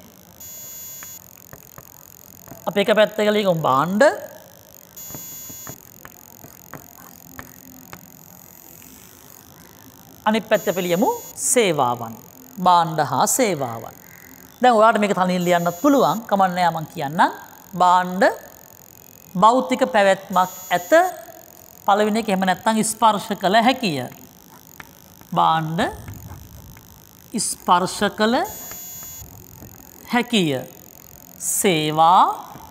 S1: අපි එක පැත්තක ලියමු බාණ්ඩ අනිත් පැත්තට අපි ලියමු සේවාවන්. බාණ්ඩ හා සේවාවන්. දැන් ඔයාලට මේක තනියෙන් ලියන්නත් පුළුවන්. කමක් නැහැ මම කියන්නම්. බාණ්ඩ භෞතික පැවැත්මක් ඇත. පළවෙනි එක එහෙම නැත්නම් ස්පර්ශ කළ හැකිය. බාණ්ඩ ස්පර්ශ කළ හැකිය. සේවා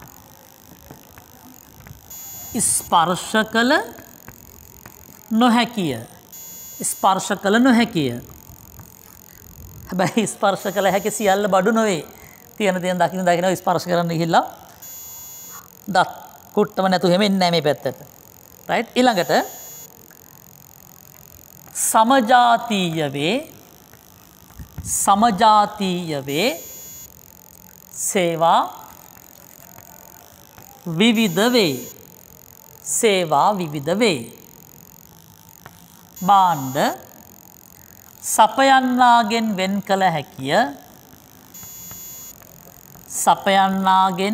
S1: ස්පර්ශ කළ නොහැකිය. ස්පර්ශ කළ නොහැකිය. හැබැයි ස්පර්ශ කළ හැකි සියල්ල බඩු නොවේ. තියෙන තියෙන දකින්න දකින්න ස්පර්ශ කරන්න ගිහිල්ලා දත් කුට්ටම නැතු හැම එන්නේ නැහැ මේ පැත්තට. රයිට්. ඊළඟට සමජාතීය වේ සමජාතීය වේ සේවා විවිධ වේ. සේවා විවිධ වේ. බාණ්ඩ සපයන්නාගෙන් වෙන් කළ හැකිය. සපයන්නාගෙන්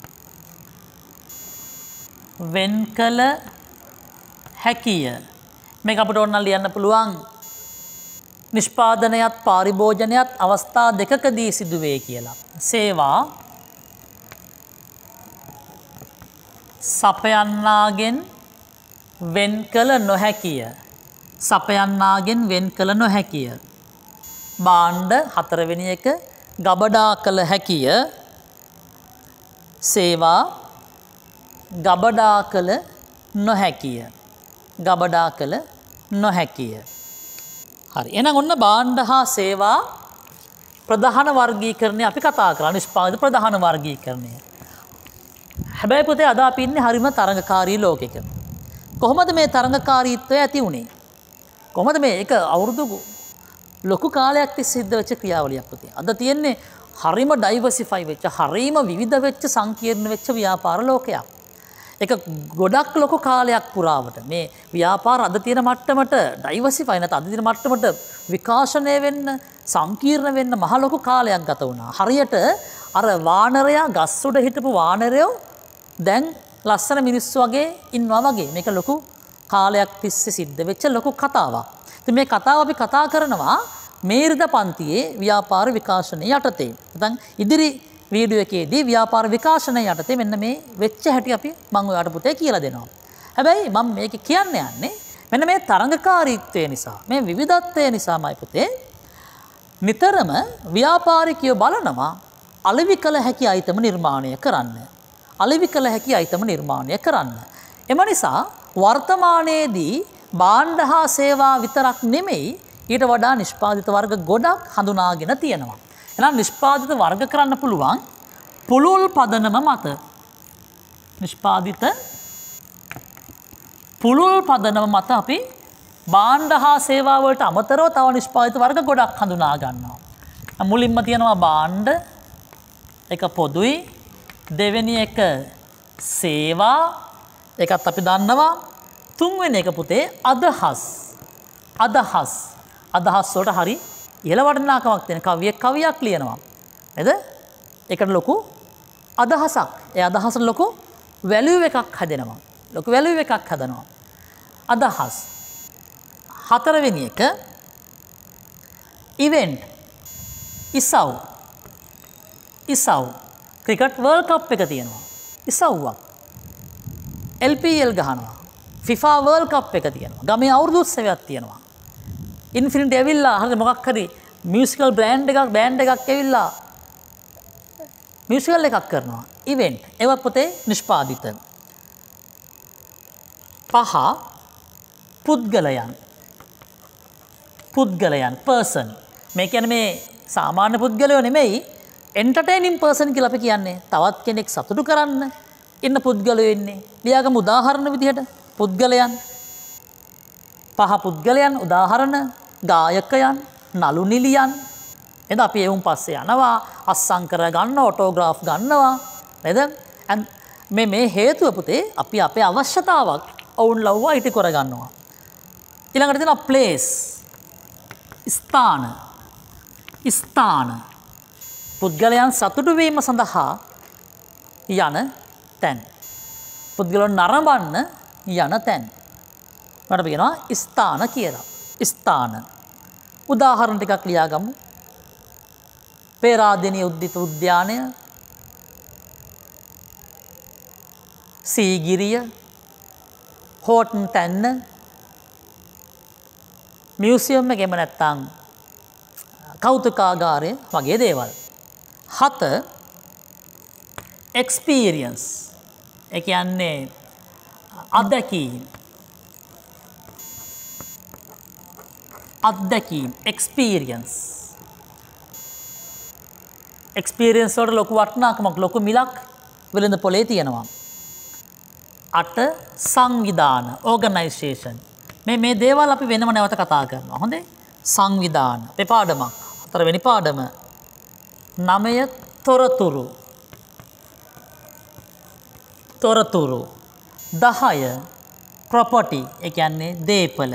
S1: වෙන් කළ හැකිය. මේක අපිට ඕන ලියන්න පුළුවන් නිෂ්පාදනයත් පාරිභෝජනයත් අවස්ථා දෙකකදී සිදුවේ කියලා. සේවා සපයන්නාගෙන් වෙන් කළ නොහැකිය. සපයන්නාගෙන් වෙන් කළ නොහැකිය. බාණ්ඩ හතරවෙනි එක ගබඩා කළ හැකිය. සේවා ගබඩා කළ නොහැකිය. ගබඩා කළ නොහැකිය. හරි. එහෙනම් ඔන්න බාණ්ඩ හා සේවා ප්‍රධාන වර්ගීකරණය අපි කතා කරා. නිෂ්පාදිත ප්‍රධාන වර්ගීකරණය. හැබැයි පුතේ අද අපි ඉන්නේ හරිම තරඟකාරී ලෝකෙක. කොහොමද මේ තරඟකාරීත්වය ඇති වුනේ? කොහොමද මේ එක අවුරුදු ලොකු කාලයක් තිස්සේ සිද්ධ වෙච්ච ක්‍රියාවලියක් පුතේ. අද තියෙන්නේ හරිම ඩයිවර්සිෆයි වෙච්ච, හරිම විවිධ වෙච්ච, සංකීර්ණ වෙච්ච ව්‍යාපාර ලෝකයක්. ඒක ගොඩක් ලොකු කාලයක් පුරාවට මේ ව්‍යාපාර අද තියෙන මට්ටමට ඩයිවර්සිෆයි නැත්නම් අද තියෙන මට්ටමට විකාශනය වෙන්න, සංකීර්ණ වෙන්න මහ ලොකු කාලයක් ගත වුණා. හරියට අර වානරයා ගස් උඩ හිටපු වානරයෝ දැන් ලස්සන මිනිස්සු වගේ ඉන්නවා වගේ. මේක ලොකු කාලයක් තිස්සේ සිද්ධ වෙච්ච ලොකු කතාවක්. ඉතින් මේ කතාව අපි කතා කරනවා මේරිද පන්තියේ ව්‍යාපාර විකාශනය යටතේ. නැත්නම් ඉදිරි වීඩියෝ එකේදී ව්‍යාපාර විකාශනය යටතේ මෙන්න මේ වෙච්ච හැටි අපි මම ඔයාලට පුතේ කියලා දෙනවා. හැබැයි මම මේක කියන්න යන්නේ මෙන්න මේ තරඟකාරීත්වය නිසා, මේ විවිධත්වය නිසාමයි පුතේ. නිතරම ව්‍යාපාරිකයෝ බලනවා අලෙවි කළ හැකි අයිතම නිර්මාණය කරන්න. අලෙවි කළ හැකි අයිතම නිර්මාණය කරන්න. එම නිසා වර්තමානයේදී බාණ්ඩ හා සේවා විතරක් නෙමෙයි ඊට වඩා නිෂ්පාදිත වර්ග ගොඩක් හඳුනාගෙන තියෙනවා. එහෙනම් නිෂ්පාදිත වර්ග කරන්න පුළුවන් පුළුල් පදනම මත. නිෂ්පාදිත පුළුල් පදනම මත අපි භාණ්ඩ හා සේවා වලට අමතරව තව නිෂ්පාදිත වර්ග ගොඩක් හඳුනා ගන්නවා. මුලින්ම තියෙනවා භාණ්ඩ, එක පොදුයි, දෙවෙනි එක සේවා, ඒකත් අපි දන්නවා. තුන්වෙනි එක පුතේ අදහස්. අදහස්. අදහස් වලට හරි ඉහළ වටිනාකමක් තියෙන කවියක් කවියක් ලියනවා. නේද? ඒකට ලොකු අදහසක්. ඒ අදහසට ලොකු වැලියු එකක් හදනවා. ලොකු වැලියු එකක් හදනවා. අදහස්. හතරවෙනි එක ඉවෙන්ට්. ඉසව්. ඉසව්. ක්‍රිකට් වර්ල්ඩ් කප් එක තියෙනවා. ඉසව්වක්. එල් පී එල් ගහනවා. ෆිෆා වර්ල්ඩ් කප් එක තියෙනවා. ගමේ අවුරුදු උත්සවයක් තියෙනවා. ඉන්ෆිනිටි ඇවිල්ලා හරි මොකක් හරි මියුසිකල් බ්‍රෑන්ඩ් එකක් බෑන්ඩ් එකක් ඇවිල්ලා මියුසිකල් එකක් කරනවා. ඉවෙන්ට්. ඒවත් පොතේ නිෂ්පාදිත. පහ පුද්ගලයන්. පුද්ගලයන් පර්සන්. මේ කියන්නේ මේ සාමාන්‍ය පුද්ගලයෝ නෙමෙයි එන්ටර්ටේනින් පර්සන් කියලා අපි කියන්නේ. තවත් කෙනෙක් සතුටු කරන්න ඉන්න පුද්ගලයෝ ඉන්නේ. ලියාගමු උදාහරණ විදිහට පුද්ගලයන්. පහ පුද්ගලයන් උදාහරණ ගායකයන්, නළු නිලියන්. එද අපි එවුන් පස්සේ යනවා, අස්සම් කර ගන්න, ඔටෝග්‍රාෆ් ගන්නවා. නේද? මේ මේ හේතුව පුතේ අපි අපේ අවශ්‍යතාවක් ඔවුන් ලව්වා ඉටි කර ගන්නවා. ඊළඟට තියෙනවා ප්ලේස්. ස්ථාන. ස්ථාන. පුද්ගලයන් සතුටු වීම සඳහා යන තැන්. පුද්ගලයන් නරඹන්න යන තැන්. මට කියනවා ස්ථාන කියලා. ස්ථාන. උදාහරණ ටිකක් ලියාගමු. පේරාදෙණිය උද්දිත උද්‍යානය, සීගිරිය, හෝටන් තැන්න, මියුසියම් එකෙම නැත්තම් කෞතුකාගාරය වගේ දේවල්. හත එක්ස්පීරියන්ස්. ඒ කියන්නේ අත්දැකීම්. අත්දැකීම් එක්ස්පීරියන්ස්. එක්ස්පීරියන්ස් වලට ලොකු වටිනාකමක් ලොකු මිලක් වෙළඳ පොලේ තියෙනවා. අට සංවිධාන ඕගනයිසේෂන්. මේ මේ දේවල් අපි වෙනම නැවත කතා කරනවා. හොඳේ? සංවිධාන. මේ පාඩමක්. හතරවෙනි පාඩම. නවය තොරතුරු. තොරතුරු. දහය ප්‍රොපර්ටි. ඒ කියන්නේ දේපල.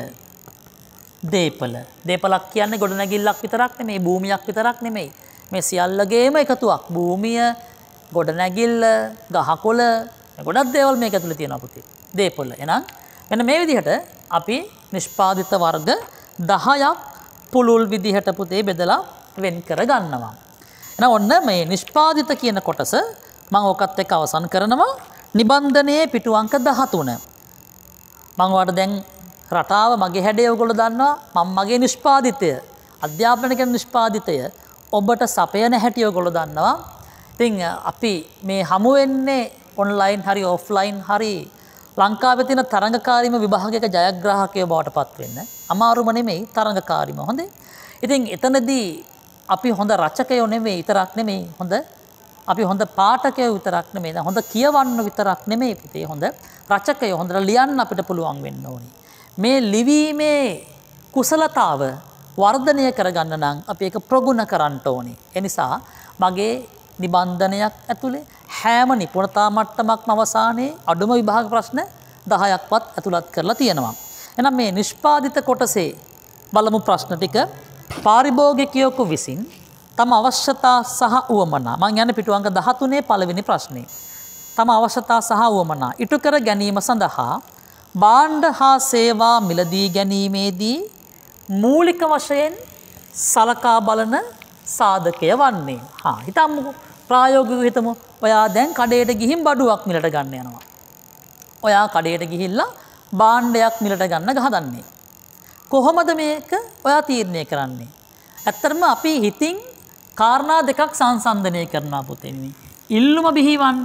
S1: දේපල. දේපලක් කියන්නේ ගොඩනැගිල්ලක් විතරක් නෙමෙයි, භූමියක් විතරක් නෙමෙයි. මේ සියල්ලගේම එකතුවක්. භූමිය, ගොඩනැගිල්ල, ගහකොළ, ගොඩක් දේවල් මේක ඇතුලේ තියෙනවා පුතේ. දේපල. එහෙනම් මෙන්න මේ විදිහට අපි නිෂ්පාදිත වර්ග දහයක් පුළුල් විදිහට පුතේ බෙදලා වෙන් කර ගන්නවා. එහෙනම් ඔන්න මේ නිෂ්පාදිත කියන කොටස මම ඔකත් එක්ක අවසන් කරනවා. නිබන්ධනයේ පිටු අංක දහතුන. මම ඔයාලට දැන් රටාව මගේ හැඩය ඔයගොල්ලෝ දන්නවා. මම මගේ නිෂ්පාදිතය අධ්‍යාපන කරන නිෂ්පාදිතය ඔබට සපයන හැටි ඔයගොල්ලෝ දන්නවා. ඉතින් අපි මේ හමු වෙන්නේ ඔන්ලයින් හරි ඔෆ්ලයින් හරි ලංකාවේ තියෙන තරඟකාරීම විභාගයක ජයග්‍රාහකයෝ බවට පත් වෙන්න. අමාරුම නෙමෙයි තරඟකාරීම. හොඳේ. ඉතින් එතනදී අපි හොඳ රචකයෝ නෙමෙයි විතරක් නෙමෙයි හොඳ අපි හොඳ පාඨකයෝ විතරක් නෙමෙයි හොඳ කියවන්න විතරක් නෙමෙයි පුතේ හොඳ රචකයෝ හොඳට ලියන්න අපිට පුළුවන් වෙන්න ඕනේ. මේ ලිවීමේ කුසලතාව වර්ධනය කරගන්න නම් අපි ඒක ප්‍රගුණ කරන්න ඕනේ. ඒ නිසා මගේ නිබන්ධනයක් ඇතුලේ හැම නිපුණතා මට්ටමක්ම අවසානයේ අඩුම විභාග ප්‍රශ්න දහයක්වත් ඇතුළත් කරලා තියෙනවා. එහෙනම් මේ නිෂ්පාදිත කොටසේ බලමු ප්‍රශ්න ටික. පාරිභෝගිකයෙකු විසින් තම අවශ්‍යතා සහ උවමනා මම යන්නේ පිටු අංක දහතුනේ පළවෙනි ප්‍රශ්නේ. තම අවශ්‍යතා සහ උවමනා ඉටු කර ගැනීම සඳහා භාණ්ඩ හා සේවා මිලදී ගැනීමේදී මූලික වශයෙන් සලකා බලන සාධකය වන්නේ. හා හිතමුකෝ ප්‍රායෝගිකව හිතමු. ඔයා දැන් කඩේට ගිහින් බඩුවක් මිලට ගන්න යනවා. ඔයා කඩේට ගිහිල්ලා භාණ්ඩයක් මිලට ගන්න ගහදන්නේ. කොහොමද මේක ඔයා තීරණය කරන්නේ? ඇත්තටම අපි හිතින් කාරණා දෙකක් සංසන්දනය කරනවා පුතේ. ඉල්ලුම බිහිවන්න.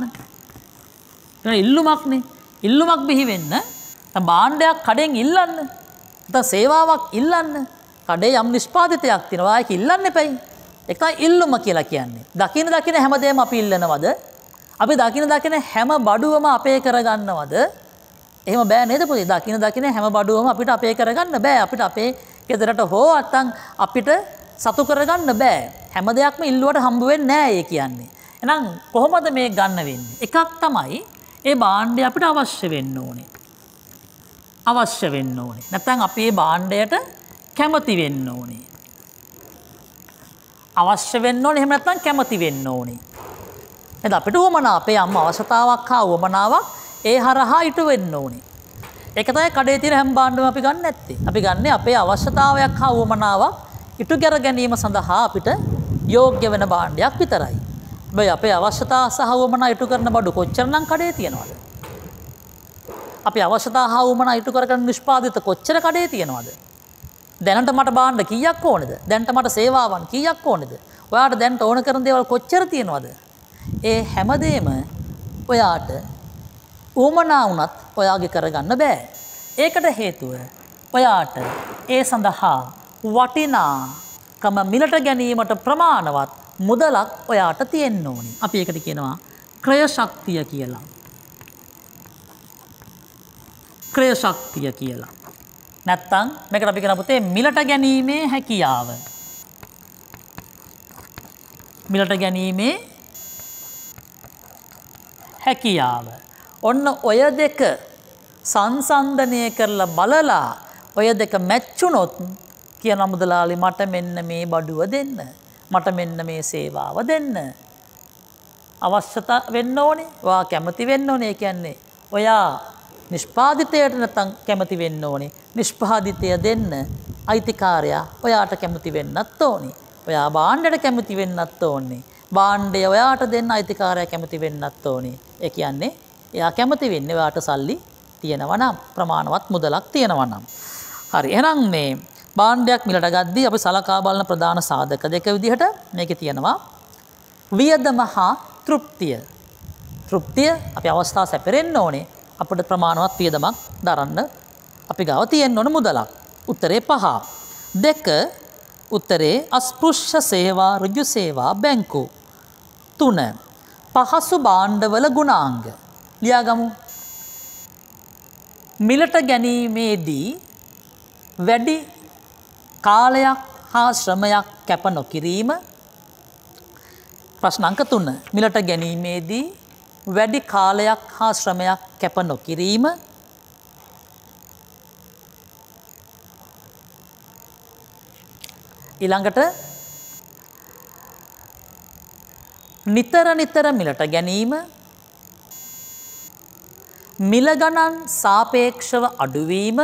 S1: ඒක ඉල්ලුමක්නේ. ඉල්ලුමක් බිහි වෙන්න භාණ්ඩයක් කඩෙන් ඉල්ලන්න. නැත්නම් සේවාවක් ඉල්ලන්න. කඩේ යම් නිෂ්පාදිතයක් තියෙනවා. ඒක ඉල්ලන්න එපයි. ඒක තමයි ඉල්ලුම කියලා කියන්නේ. දකින දකින හැමදේම අපි ඉල්ලනවද? අපි දකින දකින හැම බඩුවම අපේ කරගන්නවද? එහෙම බෑ නේද පුතේ? දකින දකින හැම බඩුවම අපිට අපේ කරගන්න බෑ. අපිට අපේ ගෙදරට හෝ නැත්නම් අපිට සතු කරගන්න බෑ. හැම දෙයක්ම ඉල්ලුවට හම්බ වෙන්නේ නෑ ඒ කියන්නේ. එහෙනම් කොහොමද මේ ගන්න වෙන්නේ? එකක් තමයි ඒ භාණ්ඩය අපිට අවශ්‍ය වෙන්න ඕනේ. අවශ්‍ය වෙන්න ඕනේ. නැත්නම් අපි මේ භාණ්ඩයට කැමති වෙන්න ඕනේ. අවශ්‍ය වෙන්න ඕනේ. එහෙම නැත්නම් කැමති වෙන්න ඕනේ. එතන අපිට උවමනා අපේ අම්මා අවශ්‍යතාවක් හා උවමනාවක් ඒ හරහා ඉටු වෙන්න ඕනේ. ඒක තමයි කඩේ තියෙන හැම භාණ්ඩම අපි ගන්න නැත්තේ. අපි ගන්නේ අපේ අවශ්‍යතාවයක් හා උවමනාවක් ඉටු කර ගැනීම සඳහා අපිට යෝග්‍ය වෙන භාණ්ඩයක් විතරයි. හැබැයි අපේ අවශ්‍යතාව සහ උවමනා ඉටු කරන බඩු කොච්චරනම් කඩේ තියෙනවද? අපි අවශ්‍යතාව හා උවමනා ඉටු කරගෙන නිෂ්පාදිත කොච්චර කඩේ තියෙනවද? දැනට මට භාණ්ඩ කීයක් ඕනේද? දැනට මට සේවාවන් කීයක් ඕනේද? ඔයාට දැනට ඕන කරන දේවල් කොච්චර තියෙනවද? ඒ හැමදේම ඔයාට උවමනා වුණත් ඔයාගේ කරගන්න බෑ. ඒකට හේතුව ඔයාට ඒ සඳහා වටිනාකම මිලට ගැනීමට ප්‍රමාණවත් මුදලක් ඔයාට තියෙන්න ඕනේ. අපි ඒකට කියනවා ක්‍රය ශක්තිය කියලා. ක්‍රය ශක්තිය කියලා. නැත්තම් මේකට අපි කියන පුතේ මිලට ගැනීමේ හැකියාව. මිලට ගැනීමේ හැකියාව. ඔන්න ඔය දෙක සංසන්දනය කරලා බලලා ඔය දෙක මැච්ුනොත් කියන මුදලාලි මට මෙන්න මේ බඩුව දෙන්න. මට මෙන්න මේ සේවාව දෙන්න. අවශ්‍යතා වෙන්න ඕනේ. ඔයා කැමති වෙන්න ඕනේ. ඒ කියන්නේ ඔයා නිෂ්පාදිතයට නැත්නම් කැමති වෙන්න ඕනේ. නිෂ්පාදිතය දෙන්න අයිතිකාරයා ඔයාට කැමති වෙන්නත් ඕනේ. ඔයා භාණ්ඩයට කැමති වෙන්නත් ඕනේ. භාණ්ඩය ඔයාට දෙන්න අයිතිකාරයා කැමති වෙන්නත් ඕනේ. ඒ කියන්නේ එයා කැමති වෙන්නේ ඔයාට සල්ලි තියෙනවා නම් ප්‍රමාණවත් මුදලක් තියෙනවා නම්. හරි. එහෙනම් මේ භාණ්ඩයක් මිලට ගද්දී අපි සලකා බලන ප්‍රධාන සාධක දෙක විදිහට මේකේ තියෙනවා වියදම හා තෘප්තිය. තෘප්තිය අපි අවස්ථාව සැපෙරෙන්න ඕනේ. අපිට ප්‍රමාණවත් වියදමක් දරන්න අපි ගාව තියෙන්න ඕන මුදලක්. උත්තරේ පහ. දෙක උත්තරේ අස්පෘශ්‍ය සේවා ඍජු සේවා බැංකු. තුන පහසු භාණ්ඩවල ගුණාංග. ලියාගමු. මිලට ගැනීමේදී වැඩි කාලයක් හා ශ්‍රමයක් කැප නොකිරීම. ප්‍රශ්න අංක තුන. මිලට ගැනීමේදී වැඩි කාලයක් හා ශ්‍රමයක් කැප නොකිරීම. ඊළඟට නිතර නිතර මිලට ගැනීම. මිල ගණන් සාපේක්ෂව අඩුවීම.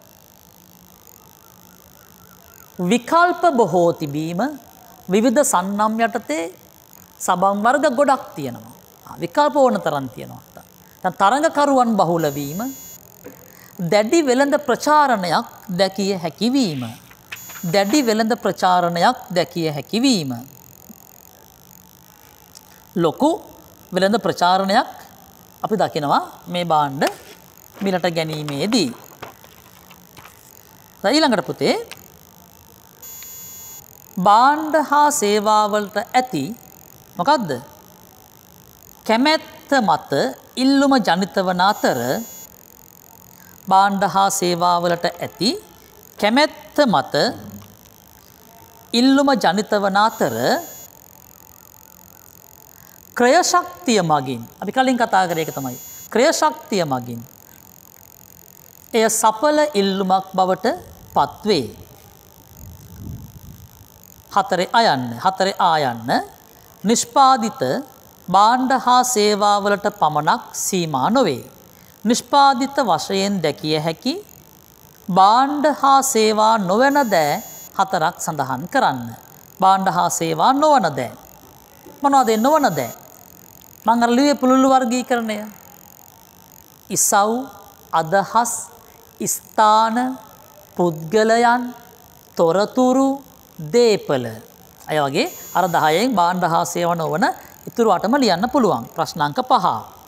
S1: විකල්ප බොහෝ තිබීම. විවිධ සන්නම් යටතේ සබන් වර්ග ගොඩක් තියෙනවා. විකල්ප ඕන තරම් තියෙනවා. දැන් තරඟකරුවන් බහුල වීම. දැඩි වෙළඳ ප්‍රචාරණයක් දැකිය හැකි වීම. දැඩි වෙළඳ ප්‍රචාරණයක් දැකිය හැකි වීම. ලොකු වෙළඳ ප්‍රචාරණයක් අපි දකිනවා මේ භාණ්ඩ මිලට ගැනීමේදී. ඊළඟට පුතේ භාණ්ඩ හා සේවාවලට ඇති මොකක්ද? කැමැත්ත මත ඉල්ලුම ජනිත වන අතර භාණ්ඩ හා සේවාවලට ඇති කැමැත්ත මත ඉල්ලුම ජනිත වන අතර ක්‍රය ශක්තිය මගින් අපි කලින් කතා කරේ ඒක තමයි ක්‍රය ශක්තිය මගින් එය සඵල ඉල්ලුමක් බවට පත්වේ. හතරේ අයන්න හතරේ ආයන්න නිෂ්පාදිත භාණ්ඩ හා සේවාවලට පමණක් සීමා නොවේ. නිෂ්පාදිත වශයෙන් දැකිය හැකි භාණ්ඩ හා සේවා නොවන දෑ හතරක් සඳහන් කරන්න. භාණ්ඩ හා සේවා නොවන දෑ. මොනවද නොවන දෑ? මම අර ලියුවේ පුළුල් වර්ගීකරණය. ඉසව්, අදහස්, ස්ථාන, පුද්ගලයන්, තොරතුරු, දේපල. අය වගේ අර දහයෙන් භාණ්ඩ හා සේවා නොවන ඉතුරු අටම ලියන්න පුළුවන්. ප්‍රශ්න අංක පහ.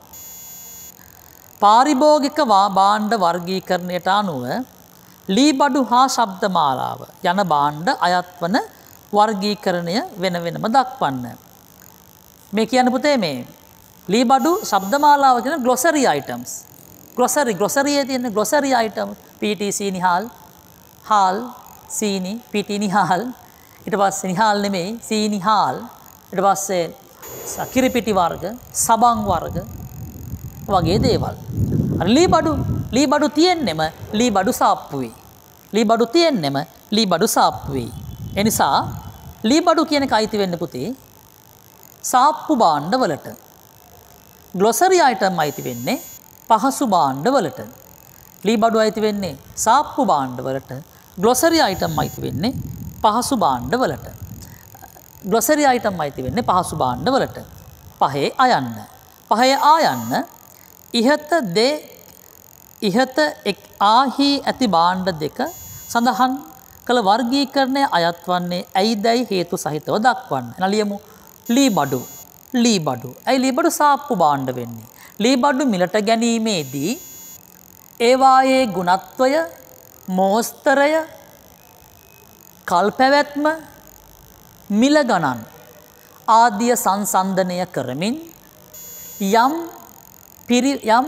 S1: පාරිභෝගික භාණ්ඩ වර්ගීකරණයට අනුව ලී බඩු හා ශබ්ද මාලාව යන භාණ්ඩ අයත් වන වර්ගීකරණය වෙන වෙනම දක්වන්න. මේ කියන්න පුතේ මේ ලී බඩු ශබ්ද මාලාව කියන ග්ලොසරි අයිටම්ස්. ග්‍රොසරි ග්‍රොසරියේ තියෙන ග්‍රොසරි අයිටම් පීටී සීනි හාල් හාල් සීනි පීටී නිහාල් ඊට පස්සේ නිහාල් නෙමෙයි සීනි හාල් ඊට පස්සේ කිරිපිටි වර්ග සබන් වර්ග වගේ දේවල්. අර ලී බඩු ලී බඩු තියෙන්නෙම ලී බඩු සාප්පුවේ. ලී බඩු තියෙන්නෙම ලී බඩු සාප්පුවේ. ඒ නිසා ලී බඩු කියන එක අයිති වෙන්න පුතේ සාප්පු භාණ්ඩ වලට. ග්ලොසරි අයිටම් අයිති වෙන්නේ පහසු භාණ්ඩ වලට. ලී බඩු අයිති වෙන්නේ සාප්පු භාණ්ඩ වලට. ග්ලොසරි අයිටම් අයිති වෙන්නේ පහසු භාණ්ඩ වලට. ග්ලොසරි අයිටම් අයිති වෙන්නේ පහසු භාණ්ඩ වලට. පහේ අයන්න. පහේ ආයන්න ඉහත දේ ඉහත එක් ආහි ඇති භාණ්ඩ දෙක සඳහන් කළ වර්ගීකරණය අයත් වන්නේ ඇයිදැයි හේතු සහිතව දක්වන්න. නලියමු ලී බඩු ලී බඩු. ඇයි ලී බඩු සාප්පු භාණ්ඩ වෙන්නේ? ලී බඩු මිලට ගැනීමේදී ඒවායේ ගුණත්වය, මෝස්තරය, කල් පැවැත්ම, මිල ගණන් ආදිය සංසන්දනය කරමින් යම් පිරි යම්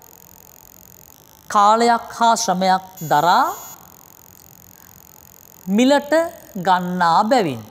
S1: කාලයක් හා ශ්‍රමයක් දරා මිලට ගන්නා බැවින්.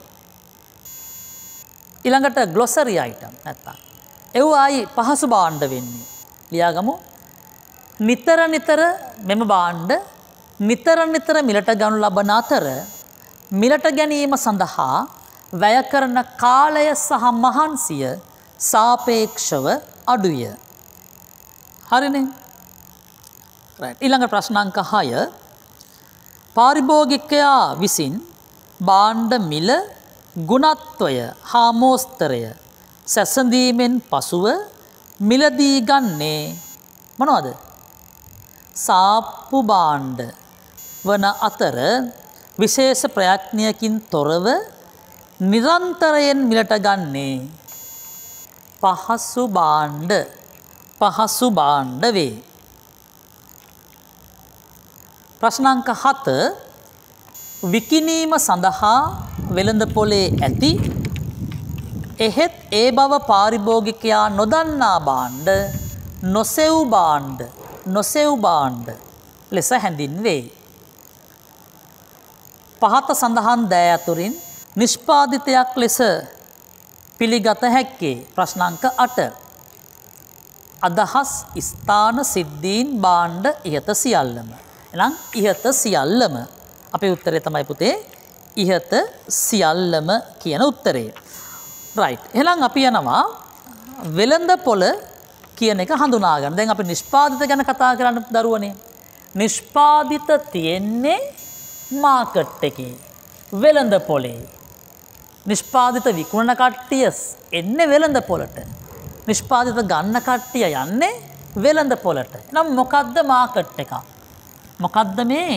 S1: ඊළඟට ග්ලොසරි අයිටම් නැත්තම් ඒවයි පහසු භාණ්ඩ වෙන්නේ. ලියාගමු නිතර නිතර මෙම භාණ්ඩ නිතර නිතර මිලට ගනු ලබන අතර මිලට ගැනීම සඳහා වැය කරන කාලය සහ මහන්සිය සාපේක්ෂව අඩුය. හරිනේ. රයිට්. ඊළඟ ප්‍රශ්න අංක හය පාරිභෝගිකයා විසින් භාණ්ඩ මිල ගුණත්වය හා මෝස්තරය සැසඳීමෙන් පසුව මිලදී ගන්නේ මොනවද? සාප්පු භාණ්ඩ වන අතර විශේෂ ප්‍රයත්නයකින් තොරව නිරන්තරයෙන් මිලට ගන්නේ පහසු භාණ්ඩ පහසු භාණ්ඩ වේ. ප්‍රශ්න අංක හත විකිණීම සඳහා වෙළඳ පොලේ ඇති එහෙත් ඒ බව පාරිභෝගිකයා නොදන්නා භාණ්ඩ නොසෙව් භාණ්ඩ නොසෙව් භාණ්ඩ ලෙස හැඳින්වේ. පහත සඳහන් දෑ අතුරින් නිෂ්පාදිතයක් ලෙස පිළිගත හැක්කේ ප්‍රශ්න අංක අට. අදහස් ස්ථාන සිද්ධීන් භාණ්ඩ ඉහත සියල්ලම. එහෙනම් ඉහත සියල්ලම අපේ උත්තරේ තමයි පුතේ ඉහත සියල්ලම කියන උත්තරේ. රයිට්. එහෙනම් අපි යනවා වෙළඳ පොළ කියන එක හඳුනා ගන්න. දැන් අපි නිෂ්පාදිත ගැන කතා කරන්න දරුවනේ. නිෂ්පාදිත තියෙන්නේ මාකට් එකේ වෙළඳ පොලේ. නිෂ්පාදිත විකුණන කට්ටිය එන්නේ වෙළඳ පොළට. නිෂ්පාදිත ගන්න කට්ටිය යන්නේ වෙළඳ පොළට. එහෙනම් මොකද්ද මාකට් එක? මොකද්ද මේ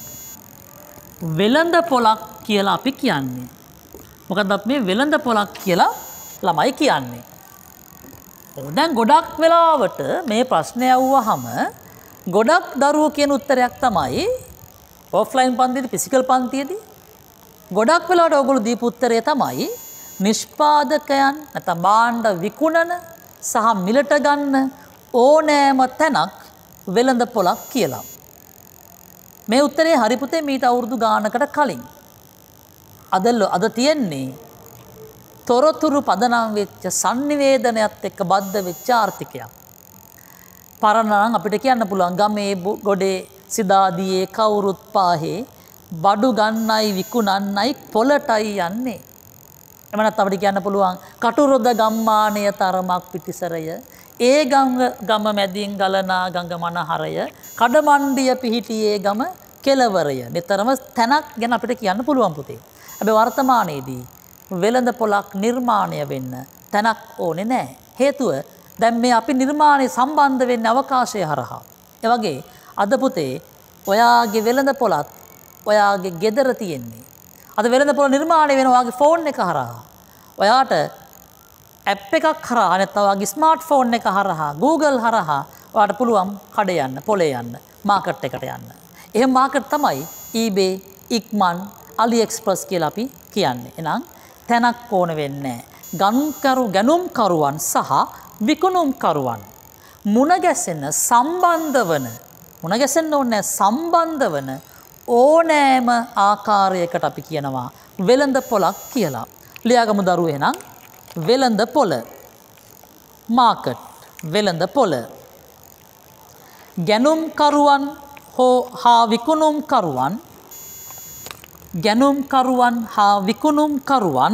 S1: වෙළඳ පොළක් කියලා අපි කියන්නේ? මොකද්ද අපි මේ වෙළඳ පොළක් කියලා ළමයි කියන්නේ? දැන් ගොඩක් වෙලාවට මේ ප්‍රශ්නය අහුවහම ගොඩක් දරුවෝ කියන උත්තරයක් තමයි ඔෆ්ලයින් පන්තියේදී ෆිසිකල් පන්තියේදී ගොඩක් වෙලාවට ඔයගොල්ලෝ දීපු උත්තරය තමයි නිෂ්පාදකයන් නැත්නම් භාණ්ඩ විකුණන සහ මිලට ගන්න ඕනෑම තැනක් වෙළඳ පොළක් කියලා. මේ උත්තරේ හරි පුතේ මීට අවුරුදු ගානකට කලින්. අද අද තියෙන්නේ තොරතුරු පදනම් වෙච්ච sannivedanayat එක්ක බද්ධ වෙච්ච ආර්ථිකයක්. පරණ නම් අපිට කියන්න පුළුවන් ගමේ ගොඩේ සිදාදියේ කවුරුත් පාහේ බඩු ගන්නයි විකුණන්නයි පොළටයි යන්නේ. එම නැත්නම් අපිට කියන්න පුළුවන් කටුරොද ගම්මානය තරමක් පිටිසරය ඒ ගම ගම මැදින් ගලනා ගඟ මනහරය කඩමණ්ඩිය පිහිටියේ ගම කෙලවරය. නිතරම තැනක් ගැන අපිට කියන්න පුළුවන් පුතේ. හැබැයි වර්තමානයේදී වෙළඳ පොළක් නිර්මාණය වෙන්න තැනක් ඕනේ නැහැ. හේතුව දැන් මේ අපි නිර්මාණය සම්බන්ධ වෙන්නේ අවකාශය හරහා. ඒ වගේ අද පුතේ ඔයාගේ වෙළඳ පොළත් ඔයාගේ ගෙදර තියෙන්නේ. අද වෙළඳ පොළ නිර්මාණය වෙන ඔයාගේ ෆෝන් එක හරහා. ඔයාට ඇප් එකක් හරහා නැත්නම් ඔයාගේ ස්මාර්ට් ෆෝන් එක හරහා Google හරහා ඔයාට පුළුවන් කඩ යන්න, පොළේ යන්න, මාකට් එකට යන්න. එහෙම මාකට් තමයි eBay, ඉක්මන්, AliExpress කියලා අපි කියන්නේ. එහෙනම් තැනක් ඕන වෙන්නේ නැහැ. ගනුකරු ගැනුම්කරුවන් සහ විකුණුම්කරුවන් මුණ ගැසෙන සම්බන්ධ වන මුණ ගැසෙන්න ඕනේ සම්බන්ධ වන ඕනෑම ආකාරයකට අපි කියනවා වෙළඳ පොලක් කියලා. ලියාගමු දරුවෝ එහෙනම් වෙළඳ පොල මාකට් වෙළඳ පොල ගැනුම් කරුවන් හෝ හා විකුණුම් කරුවන් ගැනුම් කරුවන් හා විකුණුම් කරුවන්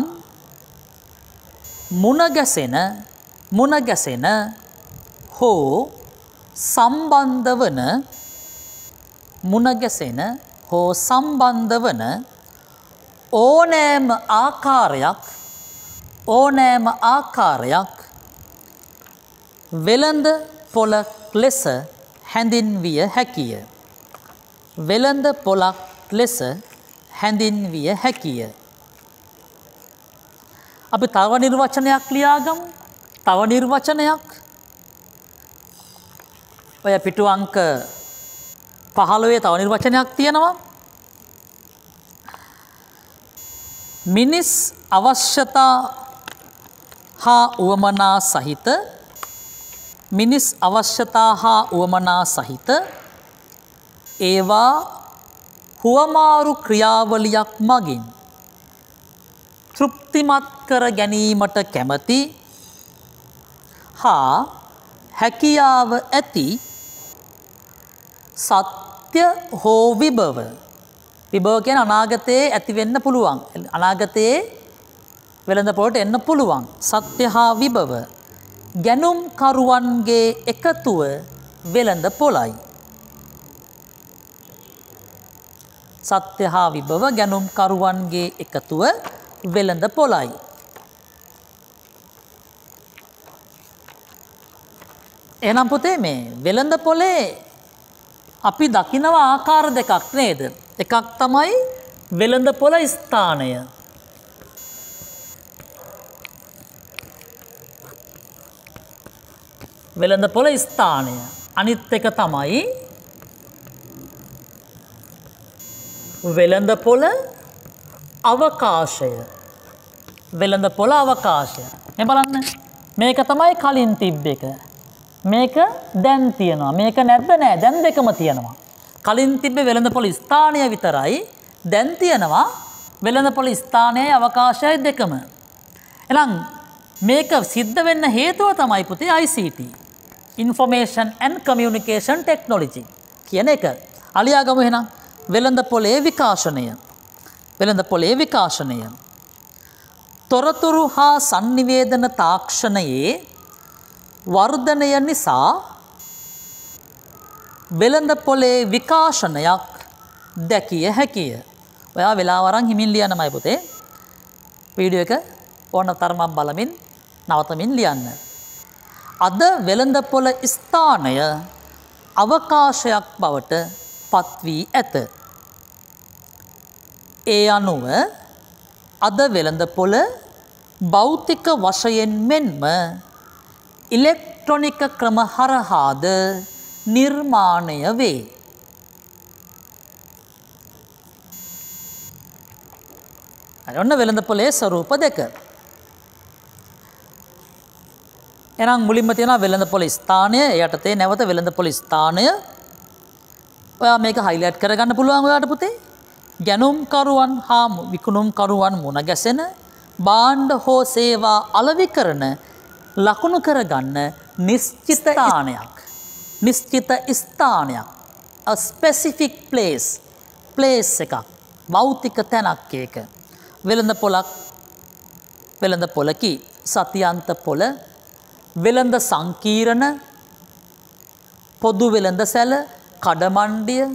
S1: මුණ ගැසෙන මුණ ගැසෙන හෝ සම්බන්ධ වන මුණ ගැසෙන හෝ සම්බන්ධ වන ඕනෑම ආකාරයක් ඕනෑම ආකාරයක් වෙළඳ පොලක් ලෙස හැඳින්විය හැකිය. වෙළඳ පොලක් ලෙස හැඳින්විය හැකිය. අපි තව නිර්වචනයක් ලියාගමු. තව නිර්වචනයක් ඔය පිටු අංක පහළොවේ තව නිර්වචනයක් තියෙනවා. මිනිස් අවශ්‍යතා හා උවමනා සහිත මිනිස් අවශ්‍යතා හා උවමනා සහිත ඒවා හුවමාරු ක්‍රියාවලියක් මගින් තෘප්තිමත් කර ගැනීමට කැමැති හා හැකියාව ඇති සත්‍ය හෝ විභව විභව කියන අනාගතයේ ඇති වෙන්න පුළුවන් අනාගතයේ වෙළඳ පොලට එන්න පුළුවන් සත්‍ය හා විභව ගැනුම් කරුවන්ගේ එකතුව වෙළඳ පොලයි. සත්‍ය හා විභව ගැනුම් කරුවන්ගේ එකතුව වෙළඳ පොලයි. එහෙනම් පුතේ මේ වෙළඳ පොලේ අපි දකිනවා ආකාර දෙකක් නේද? එකක් තමයි වෙළඳ පොල ස්ථානය. වෙළඳ පොල ස්ථානය. අනිත් එක තමයි වෙළඳ පොල අවකාශය. වෙළඳ පොල අවකාශය. මේ බලන්න. මේක තමයි කලින් තිබ්බ එක. මේක දැන් තියෙනවා. මේක නැද්ද නෑ. දැන් දෙකම තියෙනවා. කලින් තිබ්බේ වෙළඳ පොල ස්ථානය විතරයි. දැන් තියෙනවා වෙළඳ පොල ස්ථානයයි අවකාශයයි දෙකම. එහෙනම් මේක සිද්ධ වෙන්න හේතුව තමයි පුතේ I C T. Information and Communication Technology කියන එක. අලියාගමු එහෙනම් වෙළඳ පොලේ විකාශනය. වෙළඳ පොලේ විකාශනය. තොරතුරු හා sannivedana තාක්ෂණයේ වර්ධනය නිසා වෙළඳ පොලේ විකාශනයක් දැකිය හැකිය. ඔයා වෙලාව අරන් හිමින් ලියන්නමයි පුතේ. වීඩියෝ එක ඕන තරමක් බලමින් නවතමින් ලියන්න. අද වෙළඳ පොල ස්ථානය අවකාශයක් බවට පත් වී ඇත. ඒ අනුව අද වෙළඳ පොල භෞතික වශයෙන් මෙන්ම ඉලෙක්ට්‍රොනික ක්‍රම හරහාද නිර්මාණය වේ. හරි ඔන්න වෙළඳ පොලේ ස්වරූප දෙක. එහෙනම් මුලින්ම තියෙනවා වෙළඳ පොල ස්ථානය. යටතේ නැවත වෙළඳ පොල ස්ථානය. ඔයා මේක හයිලයිට් කරගන්න පුළුවන් ඔයාට පුතේ. ගැනුම් කරුවන් හා විකුණුම් කරුවන් මුණ ගැසෙන භාණ්ඩ හෝ සේවා අලෙවි කරන ලකුණු කරගන්න නිශ්චිත ස්ථානයක්. නිශ්චිත ස්ථානයක්. a specific place. place එකක්. භෞතික තැනක් ඒක. වෙළඳ පොලක් වෙළඳ පොලකි. සතියන්ත පොල වෙළඳ සංකීර්ණ පොදු වෙළඳ සැල කඩමණ්ඩිය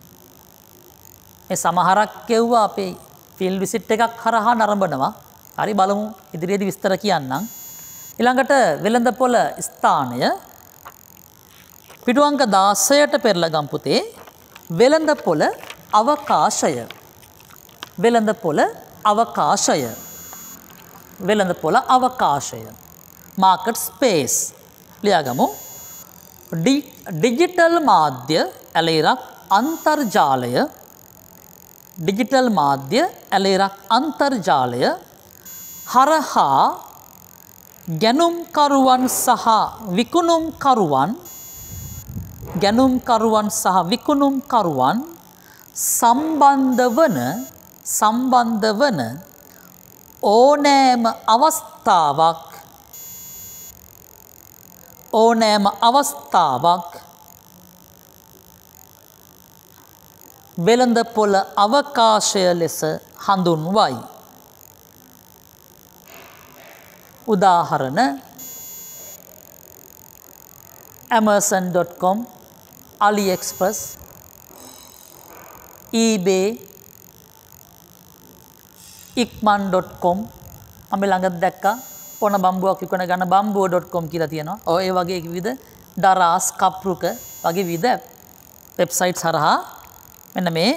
S1: මේ සමහරක් කෙව්වා අපේ ෆීල්ඩ් විසිට් එකක් හරහා නරඹනවා. හරි බලමු ඉදිරියේදී විස්තර කියන්නම්. ඊළඟට වෙළඳ පොල ස්ථානය පිටු අංක දාසයට පෙරලා ගම් පුතේ වෙළඳ පොල අවකාශය. වෙළඳ පොල අවකාශය. වෙළඳ පොල අවකාශය. Market space ලියාගමු. ඩිජිටල් මාධ්‍ය ඇලේරක් අන්තර්ජාලය ඩිජිටල් මාධ්‍ය ඇලේරක් අන්තර්ජාලය හරහා ගැනුම්කරුවන් සහ විකුණුම්කරුවන් ගැනුම්කරුවන් සහ විකුණුම්කරුවන් සම්බන්ධ වන සම්බන්ධ වන ඕනෑම අවස්ථාවක් ඕනෑම අවස්ථාවක් වෙළඳපොළ අවකාශය ලෙස හඳුන්වයි. උදාහරණ amazon dot com, AliExpress, eBay, ikman dot com අපි ළඟ දැක්කා ඕන බම්බුවක් විකුණ ගන්න බම්බුව dot com කියලා තියෙනවා. ඔය ඒ වගේ විවිධ දරාස් කප්රුක වගේ විවිධ වෙබ්සයිට්ස් හරහා මෙන්න මේ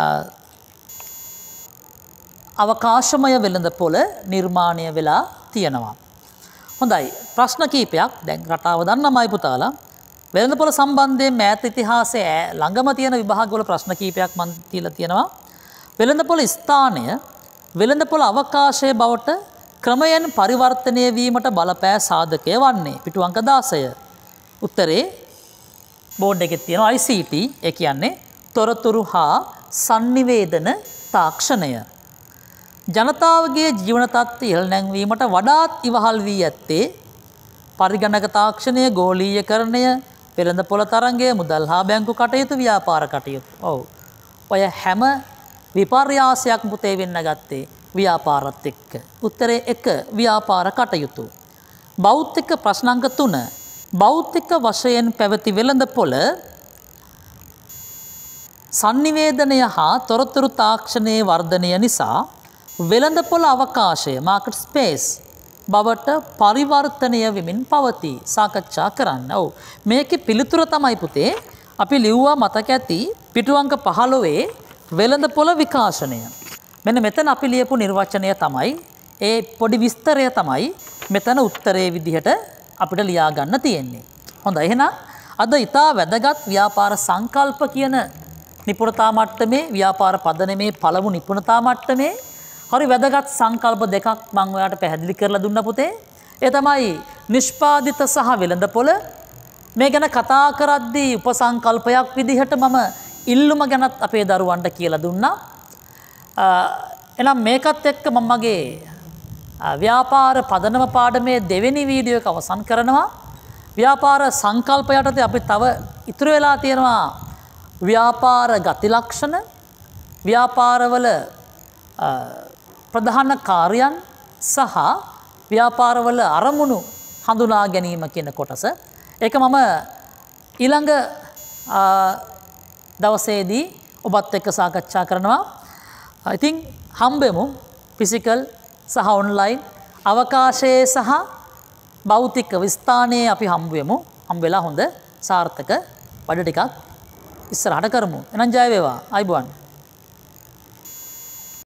S1: අවකාශමය වෙළඳපොළ නිර්මාණය වෙලා තියෙනවා. හොඳයි, ප්‍රශ්න කීපයක් දැන් රටාව දන්නමයි පුතාලා. වෙළඳපොළ සම්බන්ධයෙන් මෑත ඉතිහාසයේ ළඟම තියෙන විභාගවල ප්‍රශ්න කීපයක් මම තියලා තියෙනවා. වෙළඳපොළ ස්ථානය වෙළඳපොළ අවකාශයේ බවට ක්‍රමයෙන් පරිවර්තනය වීමට බලපෑ සාධකය වන්නේ. පිටු අංක දාසය. උත්තරේ බෝඩ් එකේ තියෙනවා I C T, ඒ කියන්නේ තොරතුරු හා sannivedana තාක්ෂණය. ජනතාවගේ ජීවන තත්ත්වය ඉහළ නැංවීමට වඩාත් ඉවහල් වී ඇත්තේ පරිගණක තාක්ෂණය, ගෝලීයකරණය, වෙළඳපොළ තරංගය, මුදල් හා බැංකු කටයුතු, ව්‍යාපාර කටයුතු. ඔව්. ඔය හැම විපර්යාසයක්ම පුතේ වෙන්න ගත්තේ ව්‍යාපාරත් එක්ක. උත්තරේ එක ව්‍යාපාර කටයුතු. භෞතික ප්‍රශ්නාංක තුන. භෞතික වශයෙන් පැවති වෙළඳපොළ sannivedanය හා තොරතුරු තාක්ෂණයේ වර්ධනය නිසා වෙළඳපොළ අවකාශය market space බවට පරිවර්තනය වෙමින් පවතී. සාකච්ඡා කරන්න. ඔව්. මේකේ පිළිතුර තමයි පුතේ අපි ලිව්වා මතක ඇති පිටු අංක පහළොවේ වෙළඳපොළ විකාශනය. මෙන්න මෙතන අපි ලියපු නිර්වචනය තමයි ඒ පොඩි විස්තරය තමයි මෙතන උත්තරයේ විදිහට අපිට ලියා ගන්න තියෙන්නේ. හොඳයි, එහෙනම් අද ඊටා වැදගත් ව්‍යාපාර සංකල්ප කියන නිපුණතා මට්ටමේ ව්‍යාපාර පදනමේ පළමු නිපුණතා මට්ටමේ හරි වැදගත් සංකල්ප දෙකක් මම ඔයාලට පැහැදිලි කරලා දුන්නා පුතේ. ඒ තමයි නිෂ්පාදිත සහ වෙළඳපොළ. මේ ගැන කතා කරද්දී උපසංකල්පයක් විදිහට මම ඉල්ලුම ගැනත් අපේ දරුවන්ට කියලා දුන්නා. එහෙනම් මේකත් එක්ක මම මගේ ව්‍යාපාර පදනම පාඩමේ දෙවෙනි වීඩියෝ එක අවසන් කරනවා. ව්‍යාපාර සංකල්ප යටතේ අපි තව ඉතුරු වෙලා තියෙනවා ව්‍යාපාර ගති ලක්ෂණ, ව්‍යාපාරවල ප්‍රධාන කාර්යයන් සහ ව්‍යාපාරවල අරමුණු හඳුනා ගැනීම කියන කොටස. ඒක මම ඊළඟ දවසේදී ඔබත් එක්ක සාකච්ඡා කරනවා. ඉතින් හම්බෙමු ෆිසිකල් සහ ඔන්ලයින් අවකාශයේ සහ භෞතික විස්ථානයේ අපි හම්බෙමු. හම් වෙලා හොඳ සාර්ථක වැඩ ටිකක් ඉස්සරහට කරමු. එහෙනම් ජය වේවා. අයබෝවන්.